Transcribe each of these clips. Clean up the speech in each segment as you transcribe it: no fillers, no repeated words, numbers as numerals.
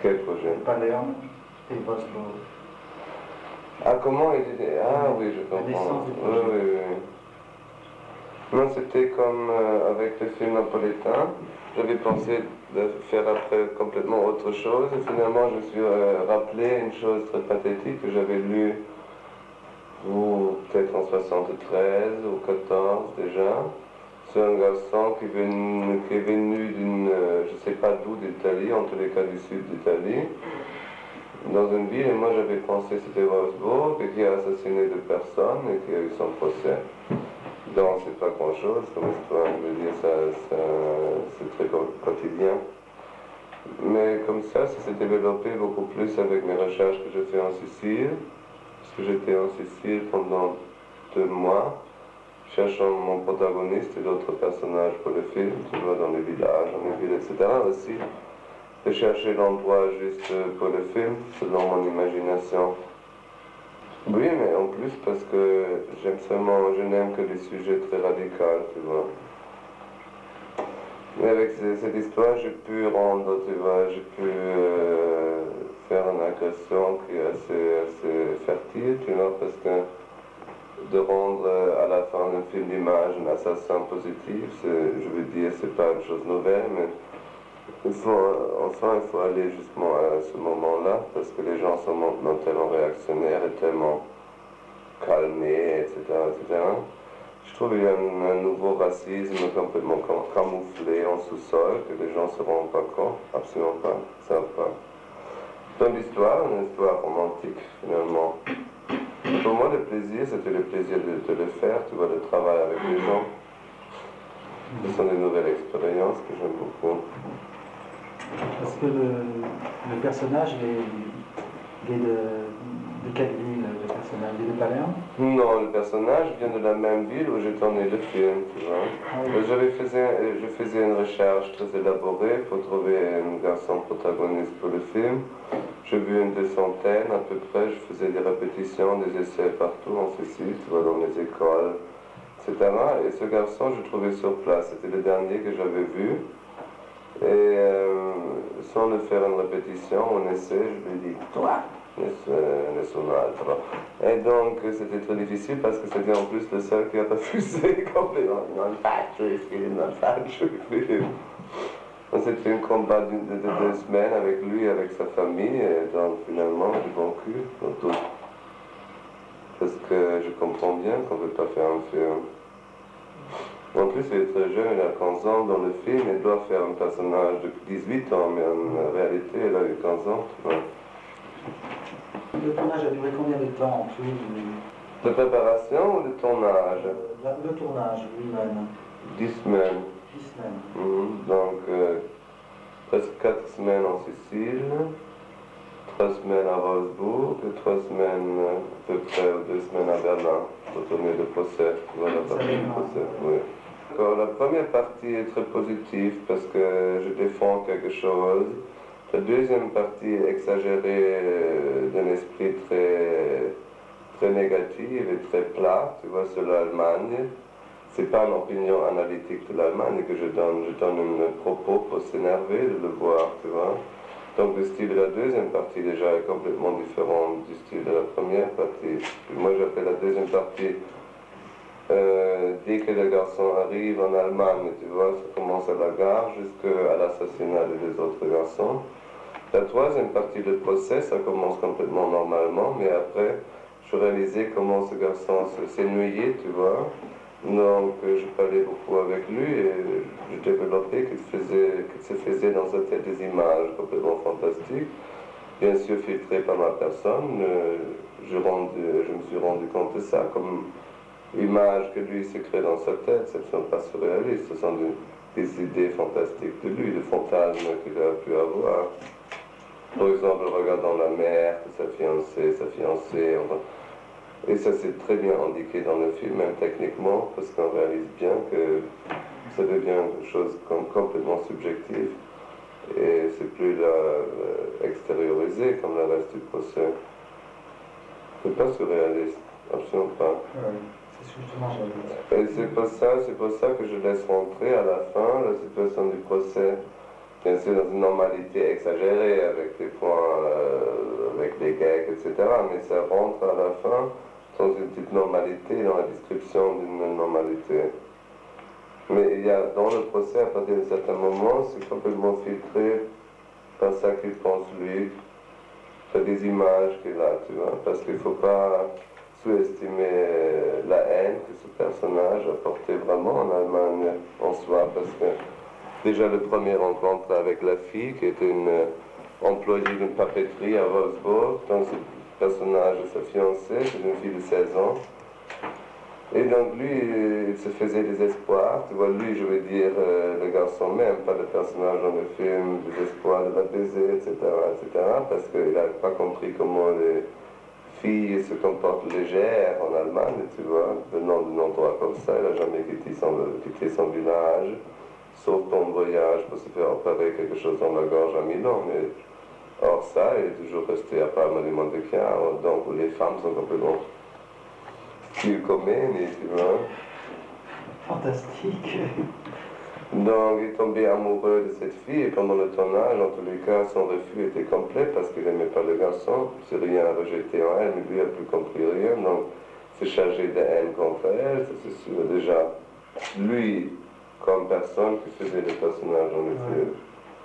Quel projet? Palerme et Wolfsburg. Ah, comment il était? Ah oui, je comprends. La naissance du Oui, projet. oui, oui. Non, c'était comme avec le film napolitain. J'avais pensé de faire après complètement autre chose et finalement je me suis rappelé une chose très pathétique que j'avais lue peut-être en 73 ou 14 déjà. C'est un garçon qui est venu d'une, je ne sais pas d'où d'Italie, en tous les cas du sud d'Italie, dans une ville, et moi j'avais pensé que c'était Wolfsburg, et qui a assassiné 2 personnes et qui a eu son procès. Donc c'est pas grand-chose comme histoire, je veux dire, c'est très quotidien. Mais comme ça s'est développé beaucoup plus avec mes recherches que je fais en Sicile, parce que j'étais en Sicile pendant 2 mois, cherchant mon protagoniste et d'autres personnages pour le film, tu vois, dans les villages, dans les villes, etc. aussi. De chercher l'endroit juste pour le film, selon mon imagination. Oui, mais en plus parce que je n'aime que les sujets très radicaux, tu vois. Mais avec cette histoire, j'ai pu rendre, tu vois, j'ai pu faire une agression qui est assez fertile, tu vois, parce que de rendre à la fin d'un film d'image un assassin positif, je veux dire, c'est pas une chose nouvelle, mais enfin, il faut aller justement à ce moment-là, parce que les gens sont maintenant tellement réactionnaires et tellement calmés, etc., etc. Je trouve qu'il y a un nouveau racisme complètement camouflé en sous-sol, que les gens ne se rendent pas compte, absolument pas, ne savent pas. Dans l'histoire, une histoire romantique finalement. Pour moi, le plaisir, c'était le plaisir de le faire, tu vois, le travail avec les gens. Ce sont des nouvelles expériences que j'aime beaucoup. Est-ce que le personnage il est de quelle ville, le personnage? Il est de Palerme? Non, le personnage vient de la même ville où j'ai tourné le film, tu vois. Ah oui. Je faisais une recherche très élaborée pour trouver un garçon protagoniste pour le film. J'ai vu une 200aine à peu près, je faisais des répétitions, des essais partout en Sicile, tu vois, dans les écoles, etc. Et ce garçon, je le trouvais sur place, c'était le dernier que j'avais vu. Et sans le faire une répétition, un essai, je lui ai dit, toi, nessun altro. Et donc c'était très difficile parce que c'était en plus le seul qui a refusé complètement. Non faccio il film, non faccio il film. C'était un combat de 2 semaines avec lui, avec sa famille, et donc finalement j'ai vaincu dans tout. Parce que je comprends bien qu'on ne veut pas faire un film. En plus, il est très jeune, il a 15 ans dans le film, il doit faire un personnage de 18 ans, mais en réalité, il a eu 15 ans. Ouais. Le tournage a duré combien de temps en tout? De préparation ou de tournage? Le tournage lui-même. 10 semaines. 10 semaines. Donc, presque 4 semaines en Sicile, 3 semaines à Wolfsburg et 3 semaines à peu près, ou 2 semaines à Berlin, pour tourner le procès. Voilà la partie du procès, oui. La première partie est très positive parce que je défends quelque chose. La deuxième partie est exagérée d'un esprit très négatif et très plat, tu vois, sur l'Allemagne. C'est pas une opinion analytique de l'Allemagne que je donne un propos pour s'énerver de le voir, tu vois. Donc le style de la deuxième partie déjà est complètement différent du style de la première partie. Moi j'appelle la deuxième partie dès que le garçon arrive en Allemagne, tu vois, ça commence à la gare jusqu'à l'assassinat des autres garçons. La troisième partie du procès, ça commence complètement normalement, mais après, je réalisais comment ce garçon s'est noyé, tu vois. Donc, je parlais beaucoup avec lui et je développais qu'il se faisait dans sa tête des images complètement fantastiques, bien sûr filtrées par ma personne. Je me suis rendu compte de ça, comme images que lui se crée dans sa tête, ce ne sont pas surréalistes, ce sont des idées fantastiques de lui, des fantasmes qu'il a pu avoir. Par exemple, regardant la mère de sa fiancée, enfin. Et ça c'est très bien indiqué dans le film, même techniquement, parce qu'on réalise bien que ça devient quelque chose complètement subjectif et c'est plus extériorisé comme le reste du procès. C'est pas surréaliste, absolument pas. C'est justement j'avais. Et c'est pour ça que je laisse rentrer à la fin la situation du procès bien sûr dans une normalité exagérée, avec des points, avec des gags, etc. Mais ça rentre à la fin dans une petite normalité, dans la description d'une normalité. Mais il y a dans le procès, à partir d'un certain moment, c'est complètement filtré par ça qu'il pense lui, par des images qu'il a, tu vois, parce qu'il ne faut pas sous-estimer la haine que ce personnage a portée vraiment en Allemagne en soi, parce que déjà le premier rencontre avec la fille, qui était une employée d'une papeterie à Wolfsburg, donc ce personnage de sa fiancée, c'est une fille de 16 ans. Et donc lui, il se faisait des espoirs, tu vois, lui, je veux dire, le garçon même, pas le personnage dans le film, des espoirs de la baiser, etc., parce qu'il n'a pas compris comment les filles se comportent légères en Allemagne, tu vois, venant d'un endroit comme ça, il n'a jamais quitté son village, sauf pour un voyage pour se faire opérer quelque chose dans la gorge à Milan, mais hors ça, il est toujours resté à Palma di Monte Chiaro, donc où les femmes sont complètement Kilkomeni, tu vois. Fantastique. Donc il est tombé amoureux de cette fille et pendant le tournage, en tous les cas, son refus était complet parce qu'il n'aimait pas le garçon. C'est rien à rejeter en elle, mais lui n'a plus compris rien. Donc c'est chargé de haine contre elle, ça, c'est sûr. Déjà, lui, comme personne qui faisait le personnage dans le film.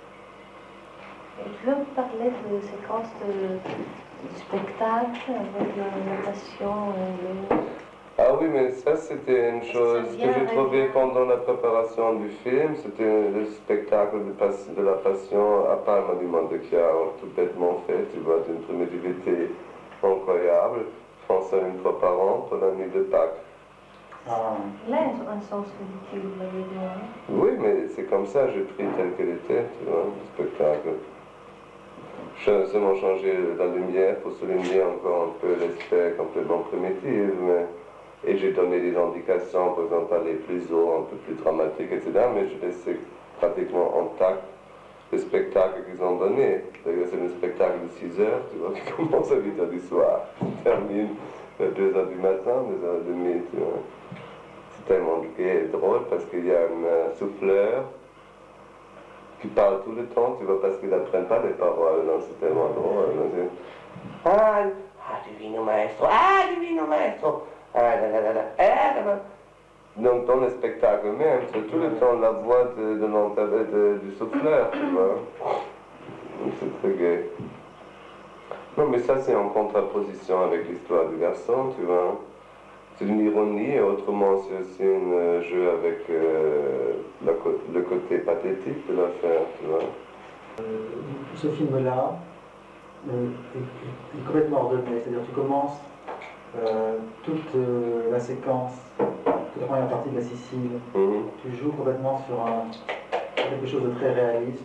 Je veux vous parler de séquences de spectacle avec la passion et le... Ah oui, mais ça c'était une chose que j'ai trouvée pendant la préparation du film. C'était le spectacle de la passion à Palma di Monte Chiaro, tout bêtement fait, tu vois, d'une primitivité incroyable. Je pense à une fois par an pour la nuit de Pâques. Là, un sens ridicule, vous l'avez dit, hein? Oui, mais c'est comme ça, j'ai pris tel qu'il était, tu vois, le spectacle. J'ai seulement changé la lumière pour souligner encore un peu l'aspect complètement primitif, mais... Et j'ai donné des indications, par exemple, aller plus haut, un peu plus dramatique, etc. Mais je laissais pratiquement intact le spectacle qu'ils ont donné. C'est un spectacle de 6 heures, tu vois, qui commence à 8 heures du soir, qui termine à 2 heures du matin, 2 heures et demie, tu vois. C'est tellement gai et drôle parce qu'il y a un souffleur qui parle tout le temps, tu vois, parce qu'ils n'apprennent pas les paroles, donc c'est tellement drôle. Donc ah, divino maestro, ah, divino maestro. Donc dans le spectacle même, c'est tout le temps la voix du souffleur, tu vois. C'est très gai. Non mais ça c'est en contraposition avec l'histoire du garçon, tu vois. C'est une ironie et autrement c'est aussi un jeu avec le côté pathétique de l'affaire, tu vois. Ce film-là est complètement ordonné, c'est-à-dire tu commences toute la séquence, toute la première partie de la Sicile, tu joues complètement sur quelque chose de très réaliste.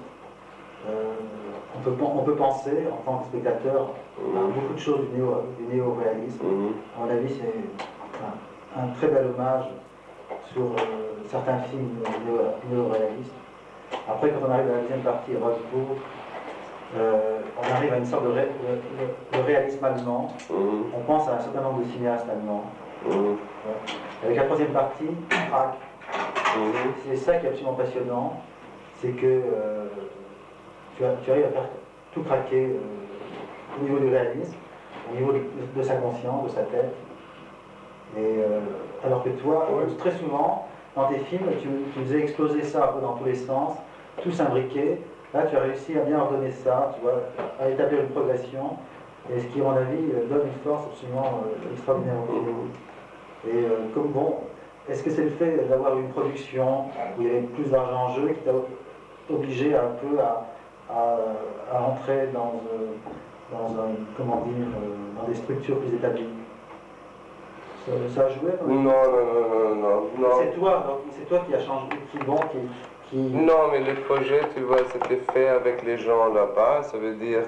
On peut penser, en tant que spectateur, à beaucoup de choses du néo-réalisme. À mon avis, c'est un très bel hommage sur certains films néo-réalistes. Après, quand on arrive à la deuxième partie, Wolfsburg, on arrive à une sorte de réalisme allemand. On pense à un certain nombre de cinéastes allemands. Avec la troisième partie, Prague. C'est ça qui est absolument passionnant, c'est que tu arrives à faire tout craquer au niveau du réalisme, au niveau de sa conscience, de sa tête. Et, alors que toi, très souvent, dans tes films, tu faisais exploser ça un peu dans tous les sens, tout s'imbriquer. Là, tu as réussi à bien ordonner ça, tu vois, à établir une progression, et ce qui, à mon avis, donne une force absolument extraordinaire au film. Et comme bon, est-ce que c'est le fait d'avoir une production où il y avait plus d'argent en jeu qui t'a obligé un peu à entrer dans dans des structures plus établies? Ça a joué? Non. C'est toi qui as changé, Non, mais le projet, tu vois, c'était fait avec les gens là-bas. Ça veut dire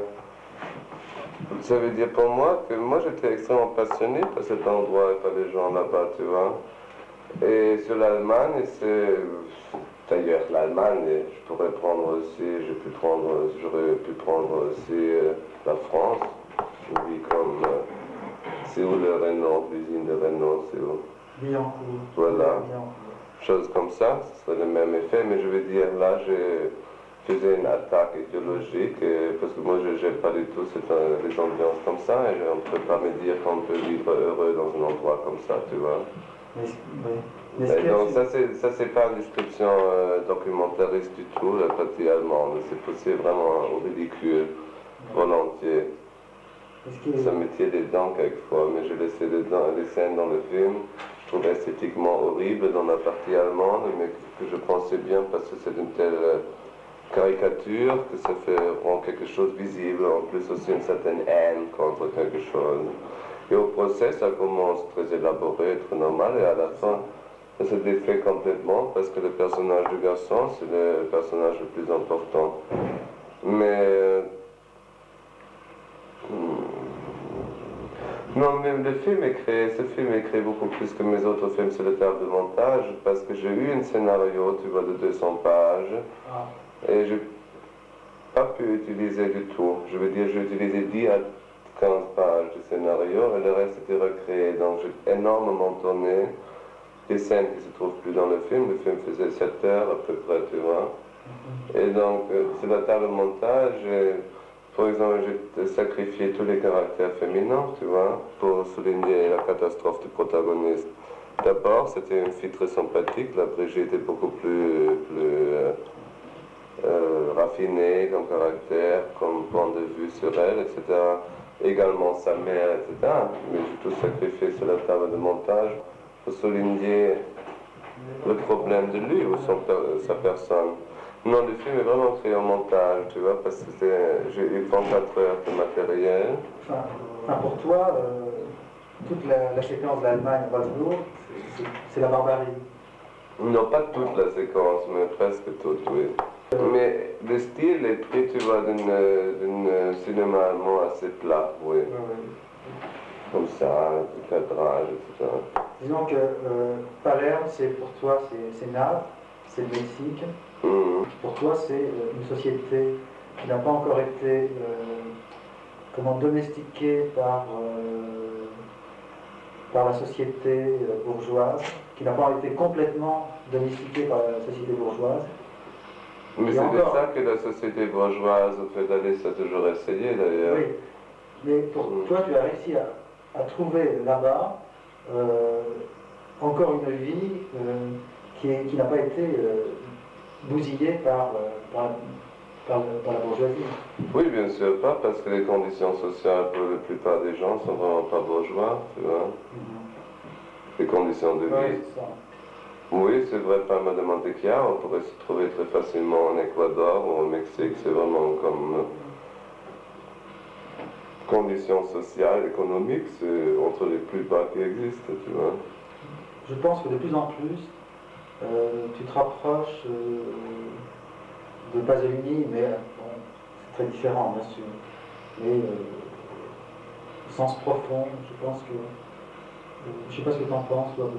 pour moi que moi j'étais extrêmement passionné par cet endroit et par les gens là-bas, tu vois. Et sur l'Allemagne, d'ailleurs l'Allemagne, j'aurais pu prendre aussi la France. Je vis comme c'est où le Renault, l'usine de Renault, c'est où? Billancourt. Voilà. Chose comme ça, ce serait le même effet, mais je veux dire, là, j'ai faisait une attaque idéologique, parce que moi je n'aime pas du tout les ambiances comme ça, et on ne peut pas me dire qu'on peut vivre heureux dans un endroit comme ça, tu vois. Et donc ça c'est pas une description documentariste du tout, la partie allemande, c'est poussé vraiment au ridicule, volontiers. Ça me tire des dents quelquefois, mais j'ai laissé les scènes dans le film, je trouve esthétiquement horrible dans la partie allemande, mais que je pensais bien parce que c'est une telle caricature que ça rend quelque chose visible, en plus aussi une certaine haine contre quelque chose. Et au procès, ça commence très élaboré, très normal, et à la fin, ça se défait complètement parce que le personnage du garçon, c'est le personnage le plus important. Mais non, mais ce film est créé beaucoup plus que mes autres films sur le table de montage parce que j'ai eu un scénario, tu vois, de 200 pages et j'ai pas pu utiliser du tout. Je veux dire, j'ai utilisé 10 à 15 pages de scénario et le reste était recréé. Donc j'ai énormément tourné des scènes qui se trouvent plus dans le film. Le film faisait 7 heures à peu près, tu vois. Et donc, sur la table de montage, par exemple, j'ai sacrifié tous les caractères féminins, tu vois, pour souligner la catastrophe du protagoniste. D'abord, c'était une fille très sympathique, la Brigitte est beaucoup plus raffinée comme caractère, comme point de vue sur elle, etc. Également sa mère, etc. Mais j'ai tout sacrifié sur la table de montage pour souligner le problème de lui ou sa personne. Non, le film est vraiment créé en montage, tu vois, parce que j'ai eu 24 heures de matériel. Enfin, pour toi, toute la séquence d'Allemagne, Walsbourg, c'est la barbarie. Non, pas toute la séquence, mais presque toute, oui. Mais le style est pris, tu vois, d'un cinéma allemand assez plat, oui. Comme ça, du cadrage, etc. Disons que Palerme, pour toi, c'est Naples, c'est le Mexique. Pour toi, c'est une société qui n'a pas encore été domestiquée par la société bourgeoise, qui n'a pas été complètement domestiquée par la société bourgeoise. Mais c'est de ça que la société bourgeoise, au fait d'aller, ça a toujours essayé d'ailleurs. Oui, mais pour toi, tu as réussi à trouver là-bas encore une vie qui n'a pas été bousillée par la bourgeoisie. Oui, bien sûr, pas parce que les conditions sociales pour la plupart des gens sont vraiment pas bourgeois, tu vois. Les conditions de vie. Oui, c'est ça. Oui, c'est vrai, pas mal de Montechiaro, on pourrait se trouver très facilement en Équateur ou au Mexique, c'est vraiment comme conditions sociales, économiques, c'est entre les plus bas qui existent, tu vois. Je pense que de plus en plus, tu te rapproches de Pasolini, mais bon, c'est très différent, bien sûr. Mais au sens profond, je pense que... je ne sais pas ce que tu en penses, toi.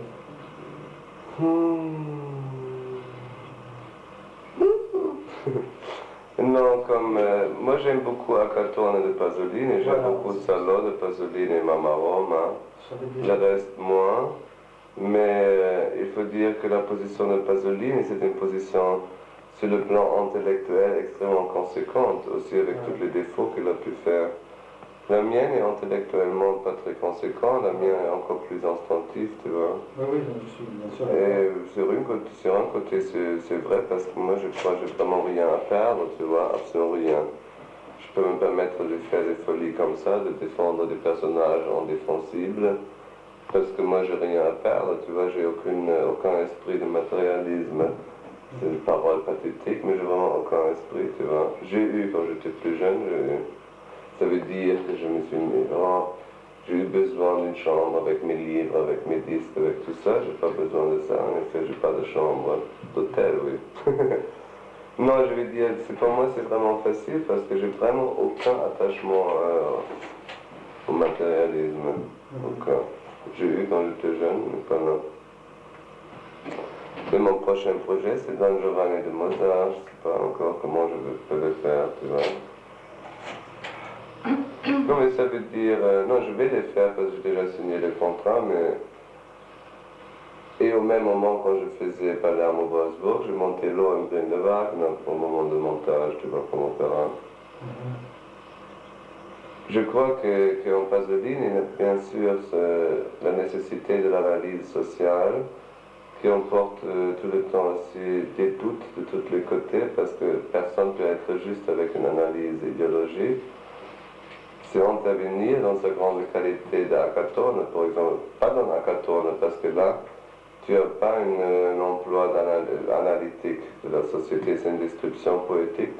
Non, comme moi j'aime beaucoup Acatone de Pasolini, j'aime beaucoup Salo de Pasolini et Mamma Roma, le reste moins, mais il faut dire que la position de Pasolini c'est une position sur le plan intellectuel extrêmement conséquente, aussi avec tous les défauts qu'il a pu faire. La mienne est intellectuellement pas très conséquente, la mienne est encore plus instinctive, tu vois. Oui, je suis bien sûr. Et sur un côté, c'est vrai parce que moi je crois que j'ai vraiment rien à perdre, tu vois, absolument rien. Je peux me permettre de faire des folies comme ça, de défendre des personnages indéfensibles, parce que moi j'ai rien à perdre, tu vois, j'ai aucun esprit de matérialisme. C'est une parole pathétique, mais j'ai vraiment aucun esprit, tu vois. J'ai eu, quand j'étais plus jeune, ça veut dire que je me suis mis, j'ai eu besoin d'une chambre avec mes livres, avec mes disques, avec tout ça. J'ai pas besoin de ça. En effet, j'ai pas de chambre d'hôtel, oui. Non, je vais dire, pour moi, c'est vraiment facile parce que j'ai vraiment aucun attachement au matérialisme. Aucun. J'ai eu quand j'étais jeune, mais pas là. Mais mon prochain projet, c'est Don Giovanni de Mozart. Je sais pas encore comment je peux le faire, tu vois. Non, mais ça veut dire... non, je vais les faire parce que j'ai déjà signé le contrat, mais Et au même moment, quand je faisais Palermo-Wolfsburg, je montais Lohengrin de Wagner au moment de montage, tu vois, comme opéra. Je crois qu'en Pasolini, il y a bien sûr la nécessité de l'analyse sociale, qui emporte tout le temps aussi des doutes de tous les côtés, parce que personne ne peut être juste avec une analyse idéologique. C'est intervenir dans sa grande qualité d'Acatone, par exemple, pas dans Acatone, parce que là, tu n'as pas un emploi analytique de la société, c'est une description poétique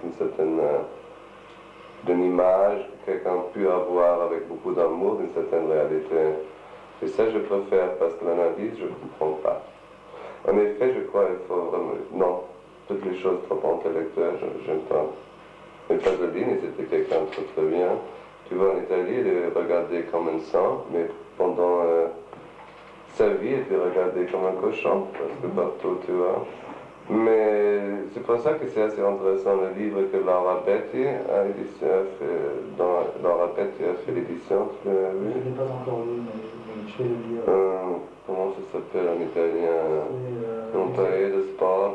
d'une image que quelqu'un peut avoir avec beaucoup d'amour d'une certaine réalité. Et ça, je préfère, parce que l'analyse, je ne comprends pas. En effet, je crois qu'il faut vraiment... Non, toutes les choses trop intellectuelles, j'aime pas. Mais Pasolini, c'était quelqu'un de très bien. Tu vois, en Italie, il est regardé comme un saint, mais pendant sa vie, il était regardé comme un cochon, parce que partout, tu vois. Mais c'est pour ça que c'est assez intéressant le livre que Laura Betti a fait l'édition, tu l'as vu? Je ne l'ai pas encore lu, mais je vais le lire. Comment ça s'appelle en italien? Non taillé de sport.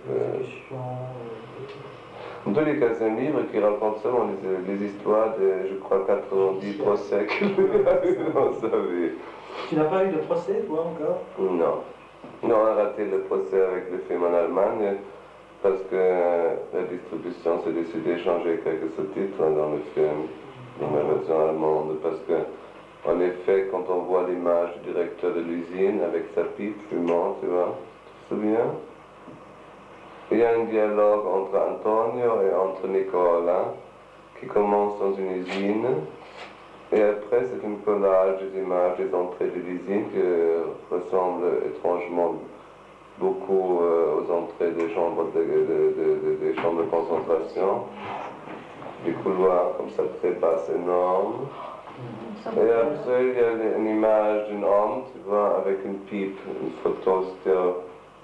En tous les cas, c'est un livre qui raconte seulement les histoires de, je crois, 90 procès qu'il a eu dans sa vie. Tu n'as pas eu de procès, toi, encore? Non. Non, on a raté le procès avec le film en Allemagne parce que la distribution s'est décidée de changer quelques sous-titres dans le film, dans la version allemande, parce que, en effet, quand on voit l'image du directeur de l'usine avec sa pipe fumante, tu vois, tu te souviens? Il y a un dialogue entre Antonio et entre Nicola qui commence dans une usine. Et après, c'est un collage des images des entrées de l'usine qui ressemble étrangement beaucoup aux entrées des chambres des chambres de concentration. Des couloirs comme ça très basses, énormes. Et après, il y a une image d'un homme, tu vois, avec une pipe, une photo stéréo.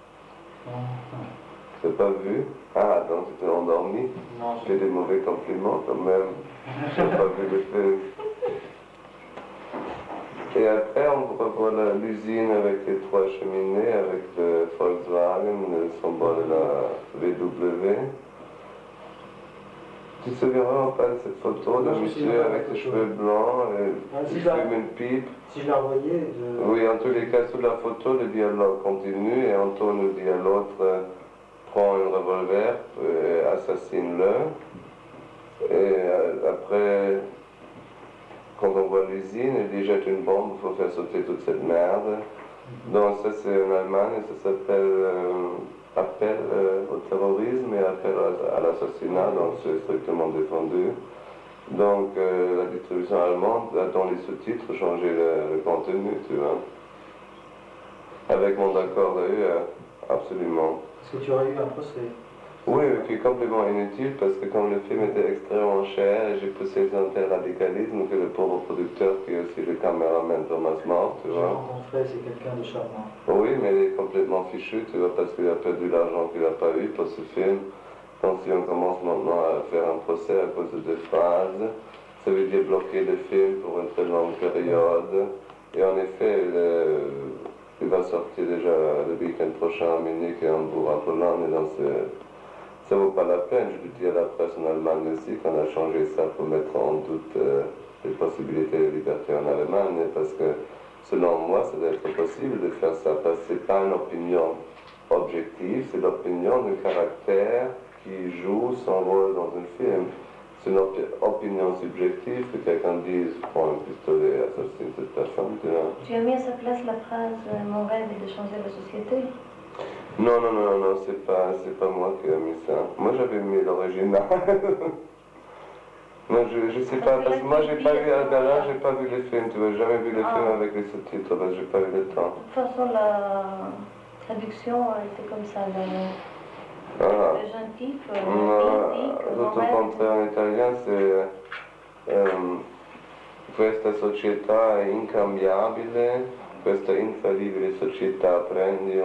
Tu n'as pas vu? Ah, donc tu t'es endormi? Non. J'ai des mauvais compliments quand même. Je n'ai pas vu le film. Et après, on revoit l'usine avec les 3 cheminées, avec le Volkswagen, le symbole de la VW. Tu te souviens vraiment pas de cette photo de monsieur avec les cheveux blancs et il fume une pipe? Si je la voyais, Oui, en tous les cas, sous la photo, le dialogue continue et Antonio dit à l'autre prends un revolver, assassine-le. Et après, quand on voit l'usine, il dit jette une bombe, il faut faire sauter toute cette merde. Donc ça c'est en Allemagne, ça s'appelle appel au terrorisme et appel à l'assassinat, donc c'est strictement défendu. Donc la distribution allemande a dans les sous-titres changé le contenu, tu vois. Avec mon accord d'ailleurs, absolument. Est-ce que tu aurais eu un procès? Oui, qui est complètement inutile parce que comme le film était extrêmement cher et j'ai poussé un tel radicalisme que le pauvre producteur qui est aussi le caméraman Thomas More, tu vois. J'ai rencontré, c'est quelqu'un de charmant. Oui, mais il est complètement fichu, tu vois, parce qu'il a perdu l'argent qu'il n'a pas eu pour ce film. Donc si on commence maintenant à faire un procès à cause de 2 phrases, ça veut dire bloquer le film pour une très longue période. Et en effet, il va sortir déjà le week-end prochain à Munich et à Hambourg à Pologne, et donc ça vaut pas la peine. Je le dis à la presse en Allemagne aussi qu'on a changé ça pour mettre en doute les possibilités de liberté en Allemagne, parce que selon moi, ça doit être possible de faire ça, parce que ce n'est pas une opinion objective, c'est l'opinion d'un caractère qui joue son rôle dans un film. C'est une opinion subjective que quelqu'un dise prends un pistolet et assassine cette personne. Tu as mis à sa place la phrase mon rêve est de changer la société? Non, non, non, non, c'est pas moi qui ai mis ça. Moi j'avais mis l'original. Non, je sais pas, parce que moi j'ai pas vu Adala, j'ai pas vu les films, tu vois, j'ai jamais vu les films avec les sous-titres, parce que j'ai pas eu le temps. De toute façon, la traduction était comme ça. Le jeune type, L'autre contraire en italien, c'est questa società è incambiabile, questa infallibile società, prendi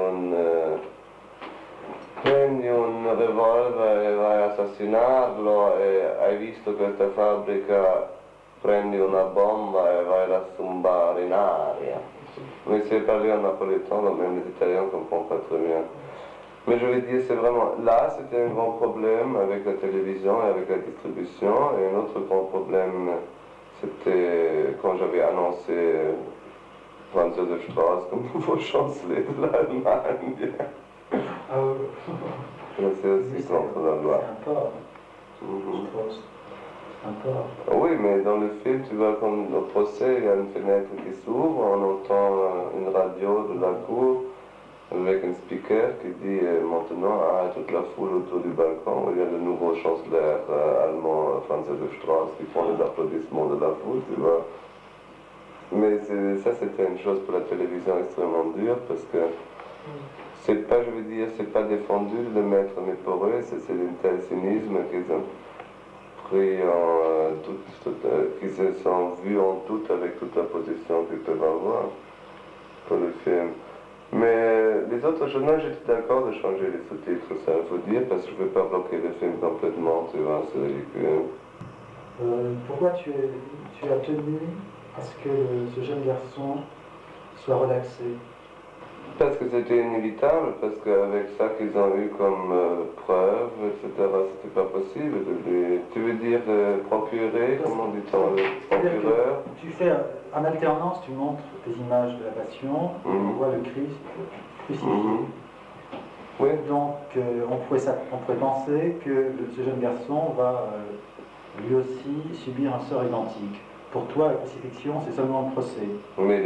un revolver e vai a assassinarlo e hai visto questa fabbrica, prendi una bomba e vai a sumbar in aria. Mais c'est parlé en napolitain, donc même les Italiens ne comprennent pas très bien. Mais je veux dire, c'est vraiment, là c'était un grand problème avec la télévision et avec la distribution, et un autre grand problème, c'était quand j'avais annoncé Franz Josef Strauss comme nouveau chancelier de l'Allemagne. Ah oui. C'est aussi contre la loi. C'est un porc, Strauss. Un porc. Oui, mais dans le film, tu vois, comme au procès, il y a une fenêtre qui s'ouvre, on entend une radio de la cour avec un speaker qui dit maintenant à toute la foule autour du balcon, il y a le nouveau chancelier allemand Franz Josef Strauss qui font les applaudissements de la foule, tu vois. Mais ça, c'était une chose pour la télévision extrêmement dure parce que c'est pas, je veux dire, c'est pas défendu de le mettre, mais pour eux, c'est un tel cynisme qu'ils ont pris en qu'ils se sont vus en tout avec toute la position qu'ils peuvent avoir pour le film. Mais les autres choses, non, j'étais d'accord de changer les sous-titres, ça il faut dire, parce que je ne veux pas bloquer le film complètement, tu vois, c'est ridicule. Pourquoi tu as tenu à ce que ce jeune garçon soit relaxé? Parce que c'était inévitable, parce qu'avec ça qu'ils ont eu comme preuve, etc., c'était pas possible de lui... Tu veux dire procurer, comment dit-on, le procureur? Tu fais, en alternance, tu montres des images de la Passion, on voit le Christ crucifié. Oui. Donc on pourrait penser que ce jeune garçon va lui aussi subir un sort identique. Pour toi, la crucifixion, c'est seulement le procès. Mais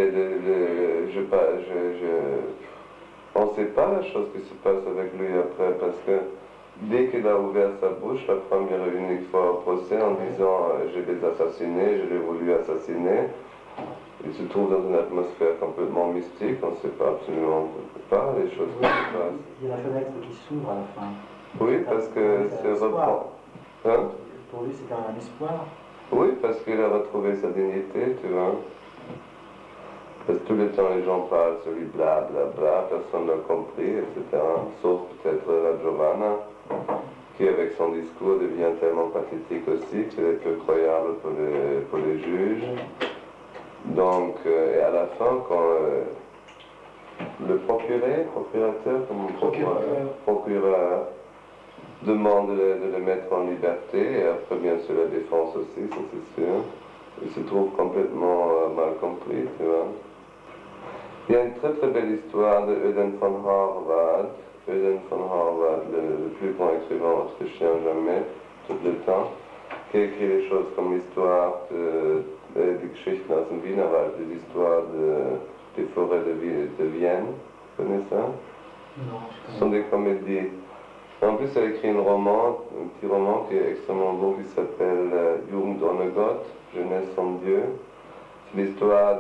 on ne sait pas la chose qui se passe avec lui après, parce que dès qu'il a ouvert sa bouche, la première et unique fois au procès, en disant je les assassinés, je l'ai voulu assassiner, il se trouve dans une atmosphère complètement mystique, on ne sait pas absolument pas les choses qui se passent. Il y a la fenêtre qui s'ouvre à la fin. Oui, parce que c'est reprend. Hein? Pour lui, c'est quand même un espoir. Oui, parce qu'il a retrouvé sa dignité, tu vois. Parce que tout le temps, les gens parlent sur lui, bla bla bla, personne n'a compris, etc. Sauf peut-être la Giovanna, qui avec son discours devient tellement pathétique aussi qu'elle est peu croyable pour les juges. Donc, et à la fin, quand le procureur demande de le mettre en liberté, et après bien sûr la défense aussi, ça c'est sûr, il se trouve complètement mal compris, tu vois. Il y a une très très belle histoire de Eugen von Harwald, le plus grand écrivain autrichien jamais, tout le temps, qui a écrit des choses comme l'histoire des Geschichten aus dem Wienerwald, des histoires des forêts de Vienne. Tu connais ça? Non. Ce sont des comédies. En plus, elle a écrit un petit roman qui est extrêmement beau, qui s'appelle Jugend ohne Gott, Jeunesse sans Dieu. C'est l'histoire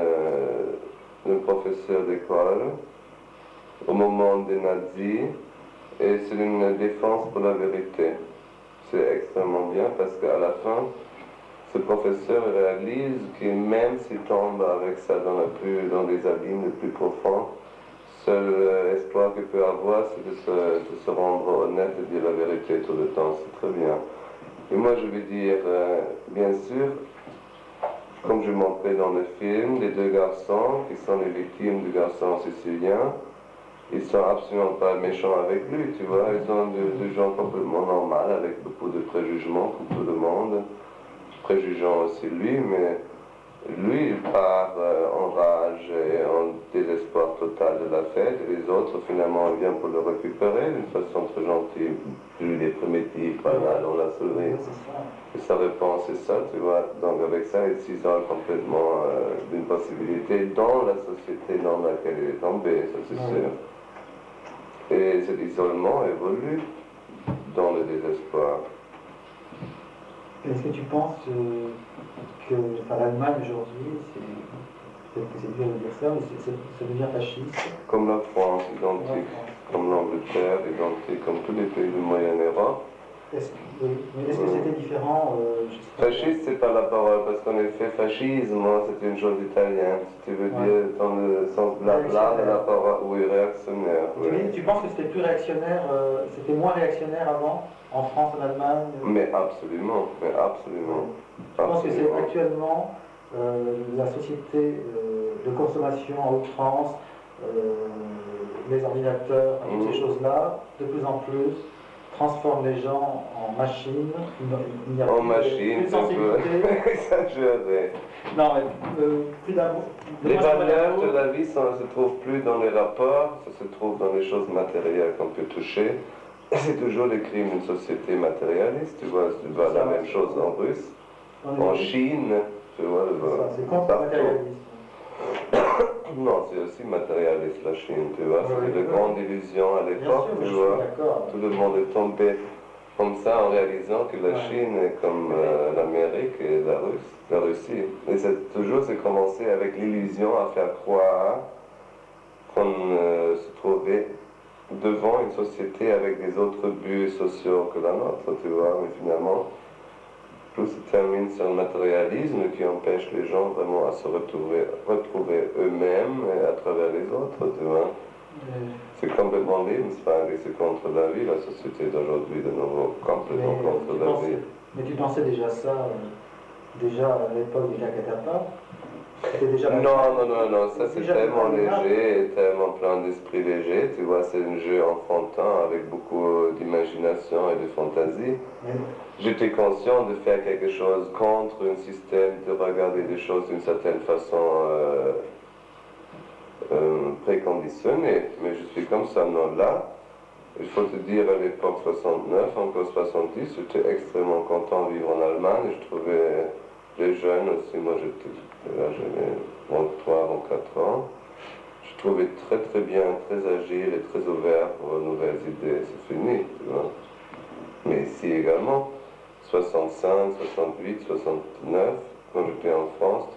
d'un professeur d'école au moment des nazis, et c'est une défense pour la vérité. C'est extrêmement bien parce qu'à la fin, ce professeur réalise que même s'il tombe avec ça dans des abîmes les plus profonds, seul espoir qu'il peut avoir, c'est de se rendre honnête et de dire la vérité tout le temps. C'est très bien. Et moi, je veux dire, bien sûr, comme je montrais dans le film, les deux garçons qui sont les victimes du garçon sicilien, ils sont absolument pas méchants avec lui, tu vois. Ils sont des gens complètement normaux, avec beaucoup de préjugements, comme tout le monde, préjugeant aussi lui, mais lui, il part en rage et en désespoir total de la fête, et les autres, finalement, viennent pour le récupérer d'une façon très gentille. Lui, il est primitif, banal, on l'a sauvé. Et sa réponse, c'est ça, tu vois. Donc, avec ça, il s'isole complètement d'une possibilité dans la société dans laquelle il est tombé, ça c'est sûr. Et cet isolement évolue dans le désespoir. Est-ce que tu penses que l'Allemagne aujourd'hui, peut-être que c'est dur de dire ça, mais ça devient fasciste? Comme la France, identique, comme l'Angleterre, identique, comme tous les pays de Moyenne-Europe. Est-ce que c'était différent Fasciste, c'est pas la parole, parce qu'en effet, fascisme, c'est une chose italienne, si tu veux dire, dans le sens blabla de la parole, oui, réactionnaire. Oui. Tu penses que c'était plus réactionnaire, c'était moins réactionnaire avant, en France, en Allemagne? Mais absolument, mais absolument. Je pense que c'est actuellement, la société de consommation à outrance, les ordinateurs, toutes ces choses-là, de plus en plus, transforment les gens en machines. Il n'y a En plus machine, de c'est un peu sensibilité. exagéré. Non, mais plus d'amour. Les valeurs de la vie ne se trouvent plus dans les rapports, ça se trouve dans les choses matérielles qu'on peut toucher. C'est toujours le crime d'une société matérialiste, tu vois la même chose en Russe, en Chine, tu vois. C'est contre le matérialisme. Non, c'est aussi matérialiste la Chine, tu vois. C'était de grandes illusions à l'époque, tu vois. Tout le monde est tombé comme ça en réalisant que la Chine est comme l'Amérique et la Russie. Et c'est commencé avec l'illusion à faire croire qu'on se trouvait devant une société avec des autres buts sociaux que la nôtre, tu vois. Mais finalement, tout se termine sur le matérialisme qui empêche les gens vraiment à se retrouver eux-mêmes et à travers les autres, tu vois. C'est complètement lebensfeindlich, c'est contre la vie, la société d'aujourd'hui, de nouveau, complètement contre la vie. Mais tu pensais déjà ça, déjà à l'époque des Kakatapa? Non, ça c'est tellement léger et tellement plein d'esprit léger, tu vois, c'est un jeu enfantin avec beaucoup d'imagination et de fantaisie. J'étais conscient de faire quelque chose contre un système, de regarder les choses d'une certaine façon préconditionné, mais je suis comme ça, non, là, il faut te dire, à l'époque 69, encore 70, j'étais extrêmement content de vivre en Allemagne, je trouvais les jeunes aussi, moi j'avais 23, 24 ans, je trouvais très très bien, très agile et très ouvert aux nouvelles idées, c'est fini, tu vois. Mais ici également, 65, 68, 69, quand j'étais en France,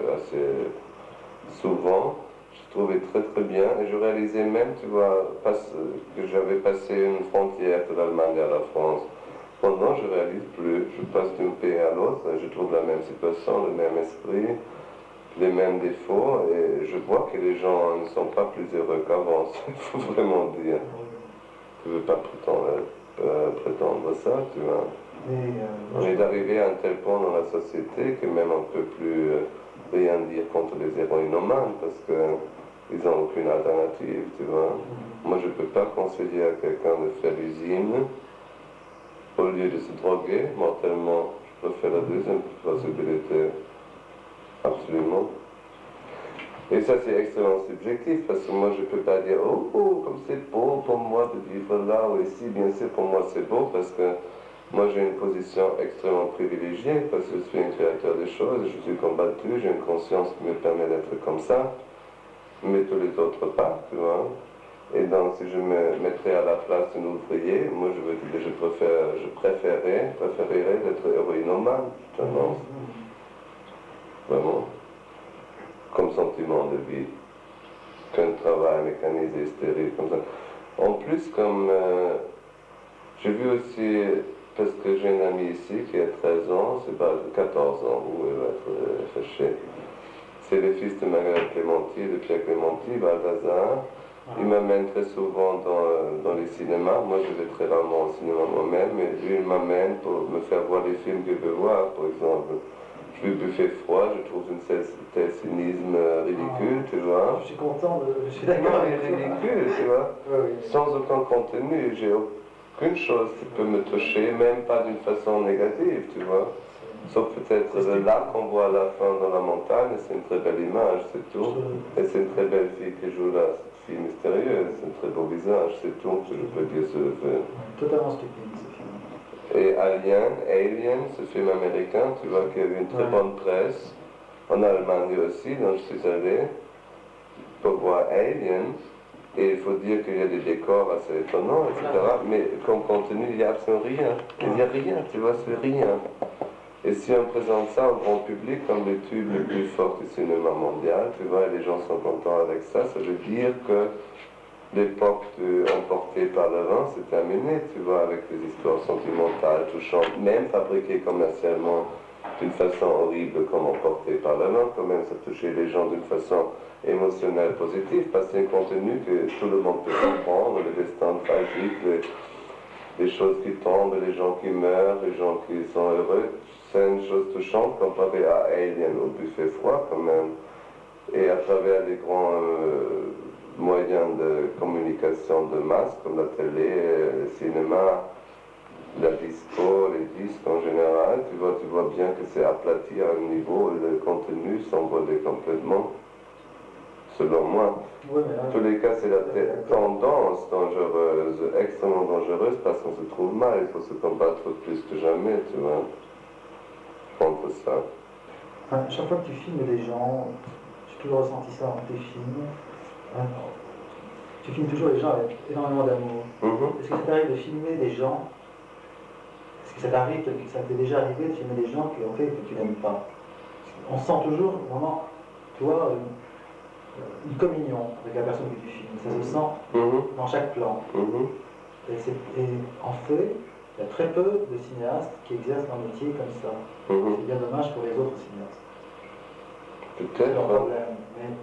assez souvent, je trouvais très très bien et je réalisais même, tu vois, que j'avais passé une frontière de l'Allemagne à la France. Maintenant, je ne réalise plus. Je passe d'un pays à l'autre, je trouve la même situation, le même esprit, les mêmes défauts et je vois que les gens ne sont pas plus heureux qu'avant, il faut vraiment dire. Je ne veux pas prétendre ça, tu vois. On est arrivé à un tel point dans la société que même on ne peut plus rien dire contre les héroïnomanes parce qu'ils n'ont aucune alternative, tu vois. Moi, je ne peux pas conseiller à quelqu'un de faire l'usine au lieu de se droguer mortellement. Je préfère la deuxième possibilité, absolument. Et ça, c'est extrêmement subjectif, parce que moi, je ne peux pas dire « Oh, comme c'est beau pour moi de vivre là ou ici ». Bien sûr, pour moi, c'est beau, parce que moi, j'ai une position extrêmement privilégiée, parce que je suis un créateur des choses, je suis combattu, j'ai une conscience qui me permet d'être comme ça, mais tous les autres pas, tu vois. Et donc, si je me mettrais à la place d'un ouvrier, moi, je préférerais d'être héroïnomane, tendance. Vraiment. Comme sentiment de vie, qu'un travail mécanisé, stérile, comme ça. En plus, comme j'ai vu aussi, parce que j'ai une amie ici qui a 13 ans, c'est pas 14 ans, où elle va être fâchée. C'est le fils de Margaret Clémenti, de Pierre Clémenti, Balthazar. Il m'amène très souvent dans les cinémas. Moi, je vais très rarement au cinéma moi-même, mais lui, il m'amène pour me faire voir les films que je veux voir, par exemple. Je lui buffet froid, je trouve un tel cynisme ridicule, tu vois. Je suis content, je suis d'accord avec toi. Ridicule, tu vois. Sans aucun contenu, j'ai aucune chose qui peut me toucher, même pas d'une façon négative, tu vois. Sauf peut-être là qu'on voit à la fin dans la montagne, c'est une très belle image, c'est tout. Et c'est une très belle fille qui joue là, cette fille mystérieuse, c'est un très beau visage, c'est tout que je peux dire sur le film. Totalement stupide ce film. Et Alien, ce film américain, tu vois, qui a eu une très bonne presse, en Allemagne aussi, donc je suis allé pour voir Alien, et il faut dire qu'il y a des décors assez étonnants, etc., mais comme contenu, il n'y a absolument rien. Il n'y a rien, tu vois, c'est rien. Et si on présente ça au grand public comme le tube le plus fort du cinéma mondial, tu vois, et les gens sont contents avec ça, ça veut dire que l'époque emportée par le vin, c'est terminé, tu vois, avec des histoires sentimentales, touchantes, même fabriquées commercialement d'une façon horrible comme emportées par le vin, quand même, ça touchait les gens d'une façon émotionnelle positive, parce que c'est un contenu que tout le monde peut comprendre, le destin tragique, les choses qui tombent, les gens qui meurent, les gens qui sont heureux, c'est une chose touchante comparée à Alien au buffet froid quand même. Et à travers les grands moyens de communication de masse comme la télé, le cinéma, la disco, les disques en général, tu vois bien que c'est aplati à un niveau où le contenu s'envolait complètement, selon moi. Ouais, mais là, En tous les cas, c'est la tendance dangereuse, extrêmement dangereuse, parce qu'on se trouve mal, il faut se combattre plus que jamais, tu vois, contre ça. enfin, chaque fois que tu filmes des gens, j'ai toujours ressenti ça dans tes films, hein, tu filmes toujours les gens avec énormément d'amour. Est-ce que ça t'arrive de filmer des gens? Est-ce que ça t'arrive, ça t'est déjà arrivé de filmer des gens que, en fait, que tu n'aimes pas? On sent toujours vraiment, toi, une communion avec la personne que tu filmes. Ça se sent dans chaque plan. Et en fait, il y a très peu de cinéastes qui exercent leur métier comme ça. C'est bien dommage pour les autres cinéastes. Peut-être. C'est leur problème.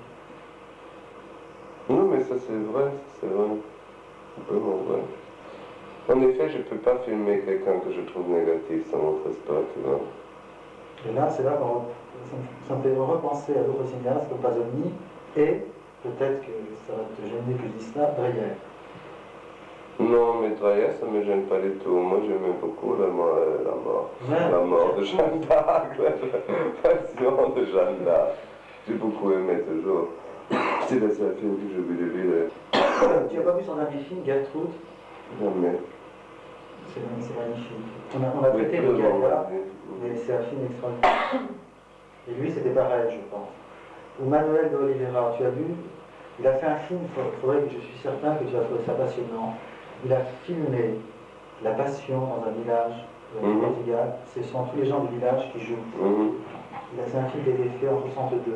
Non, mais ça c'est vrai, c'est vrai. Vraiment vrai. En effet, je ne peux pas filmer quelqu'un que je trouve négatif, ça ne m'intéresse pas, tu vois. Et là, c'est là qu'on ça me fait repenser à d'autres cinéastes comme Pasolini et peut-être que ça va te gêner que je dise ça, Dreyer. Non, mais Dreyer, ça ne me gêne pas du tout. Moi, j'aimais beaucoup la mort de Jeanne d'Arc, la passion de Jeanne d'Arc. J'ai beaucoup aimé toujours. C'est le seul film que j'ai vu de lui. Tu n'as pas vu son dernier film, Gertrude? Jamais. C'est magnifique. On a traité le Gaga, mais c'est un film extraordinaire. Et lui, c'était pareil, je pense. Ou Manuel de Oliveira, tu as vu? Il a fait un film, je suis certain que tu vas trouver ça passionnant. Il a filmé la passion dans un village du Portugal. Ce sont tous les gens du village qui jouent. C'est un film qui a été fait en 62.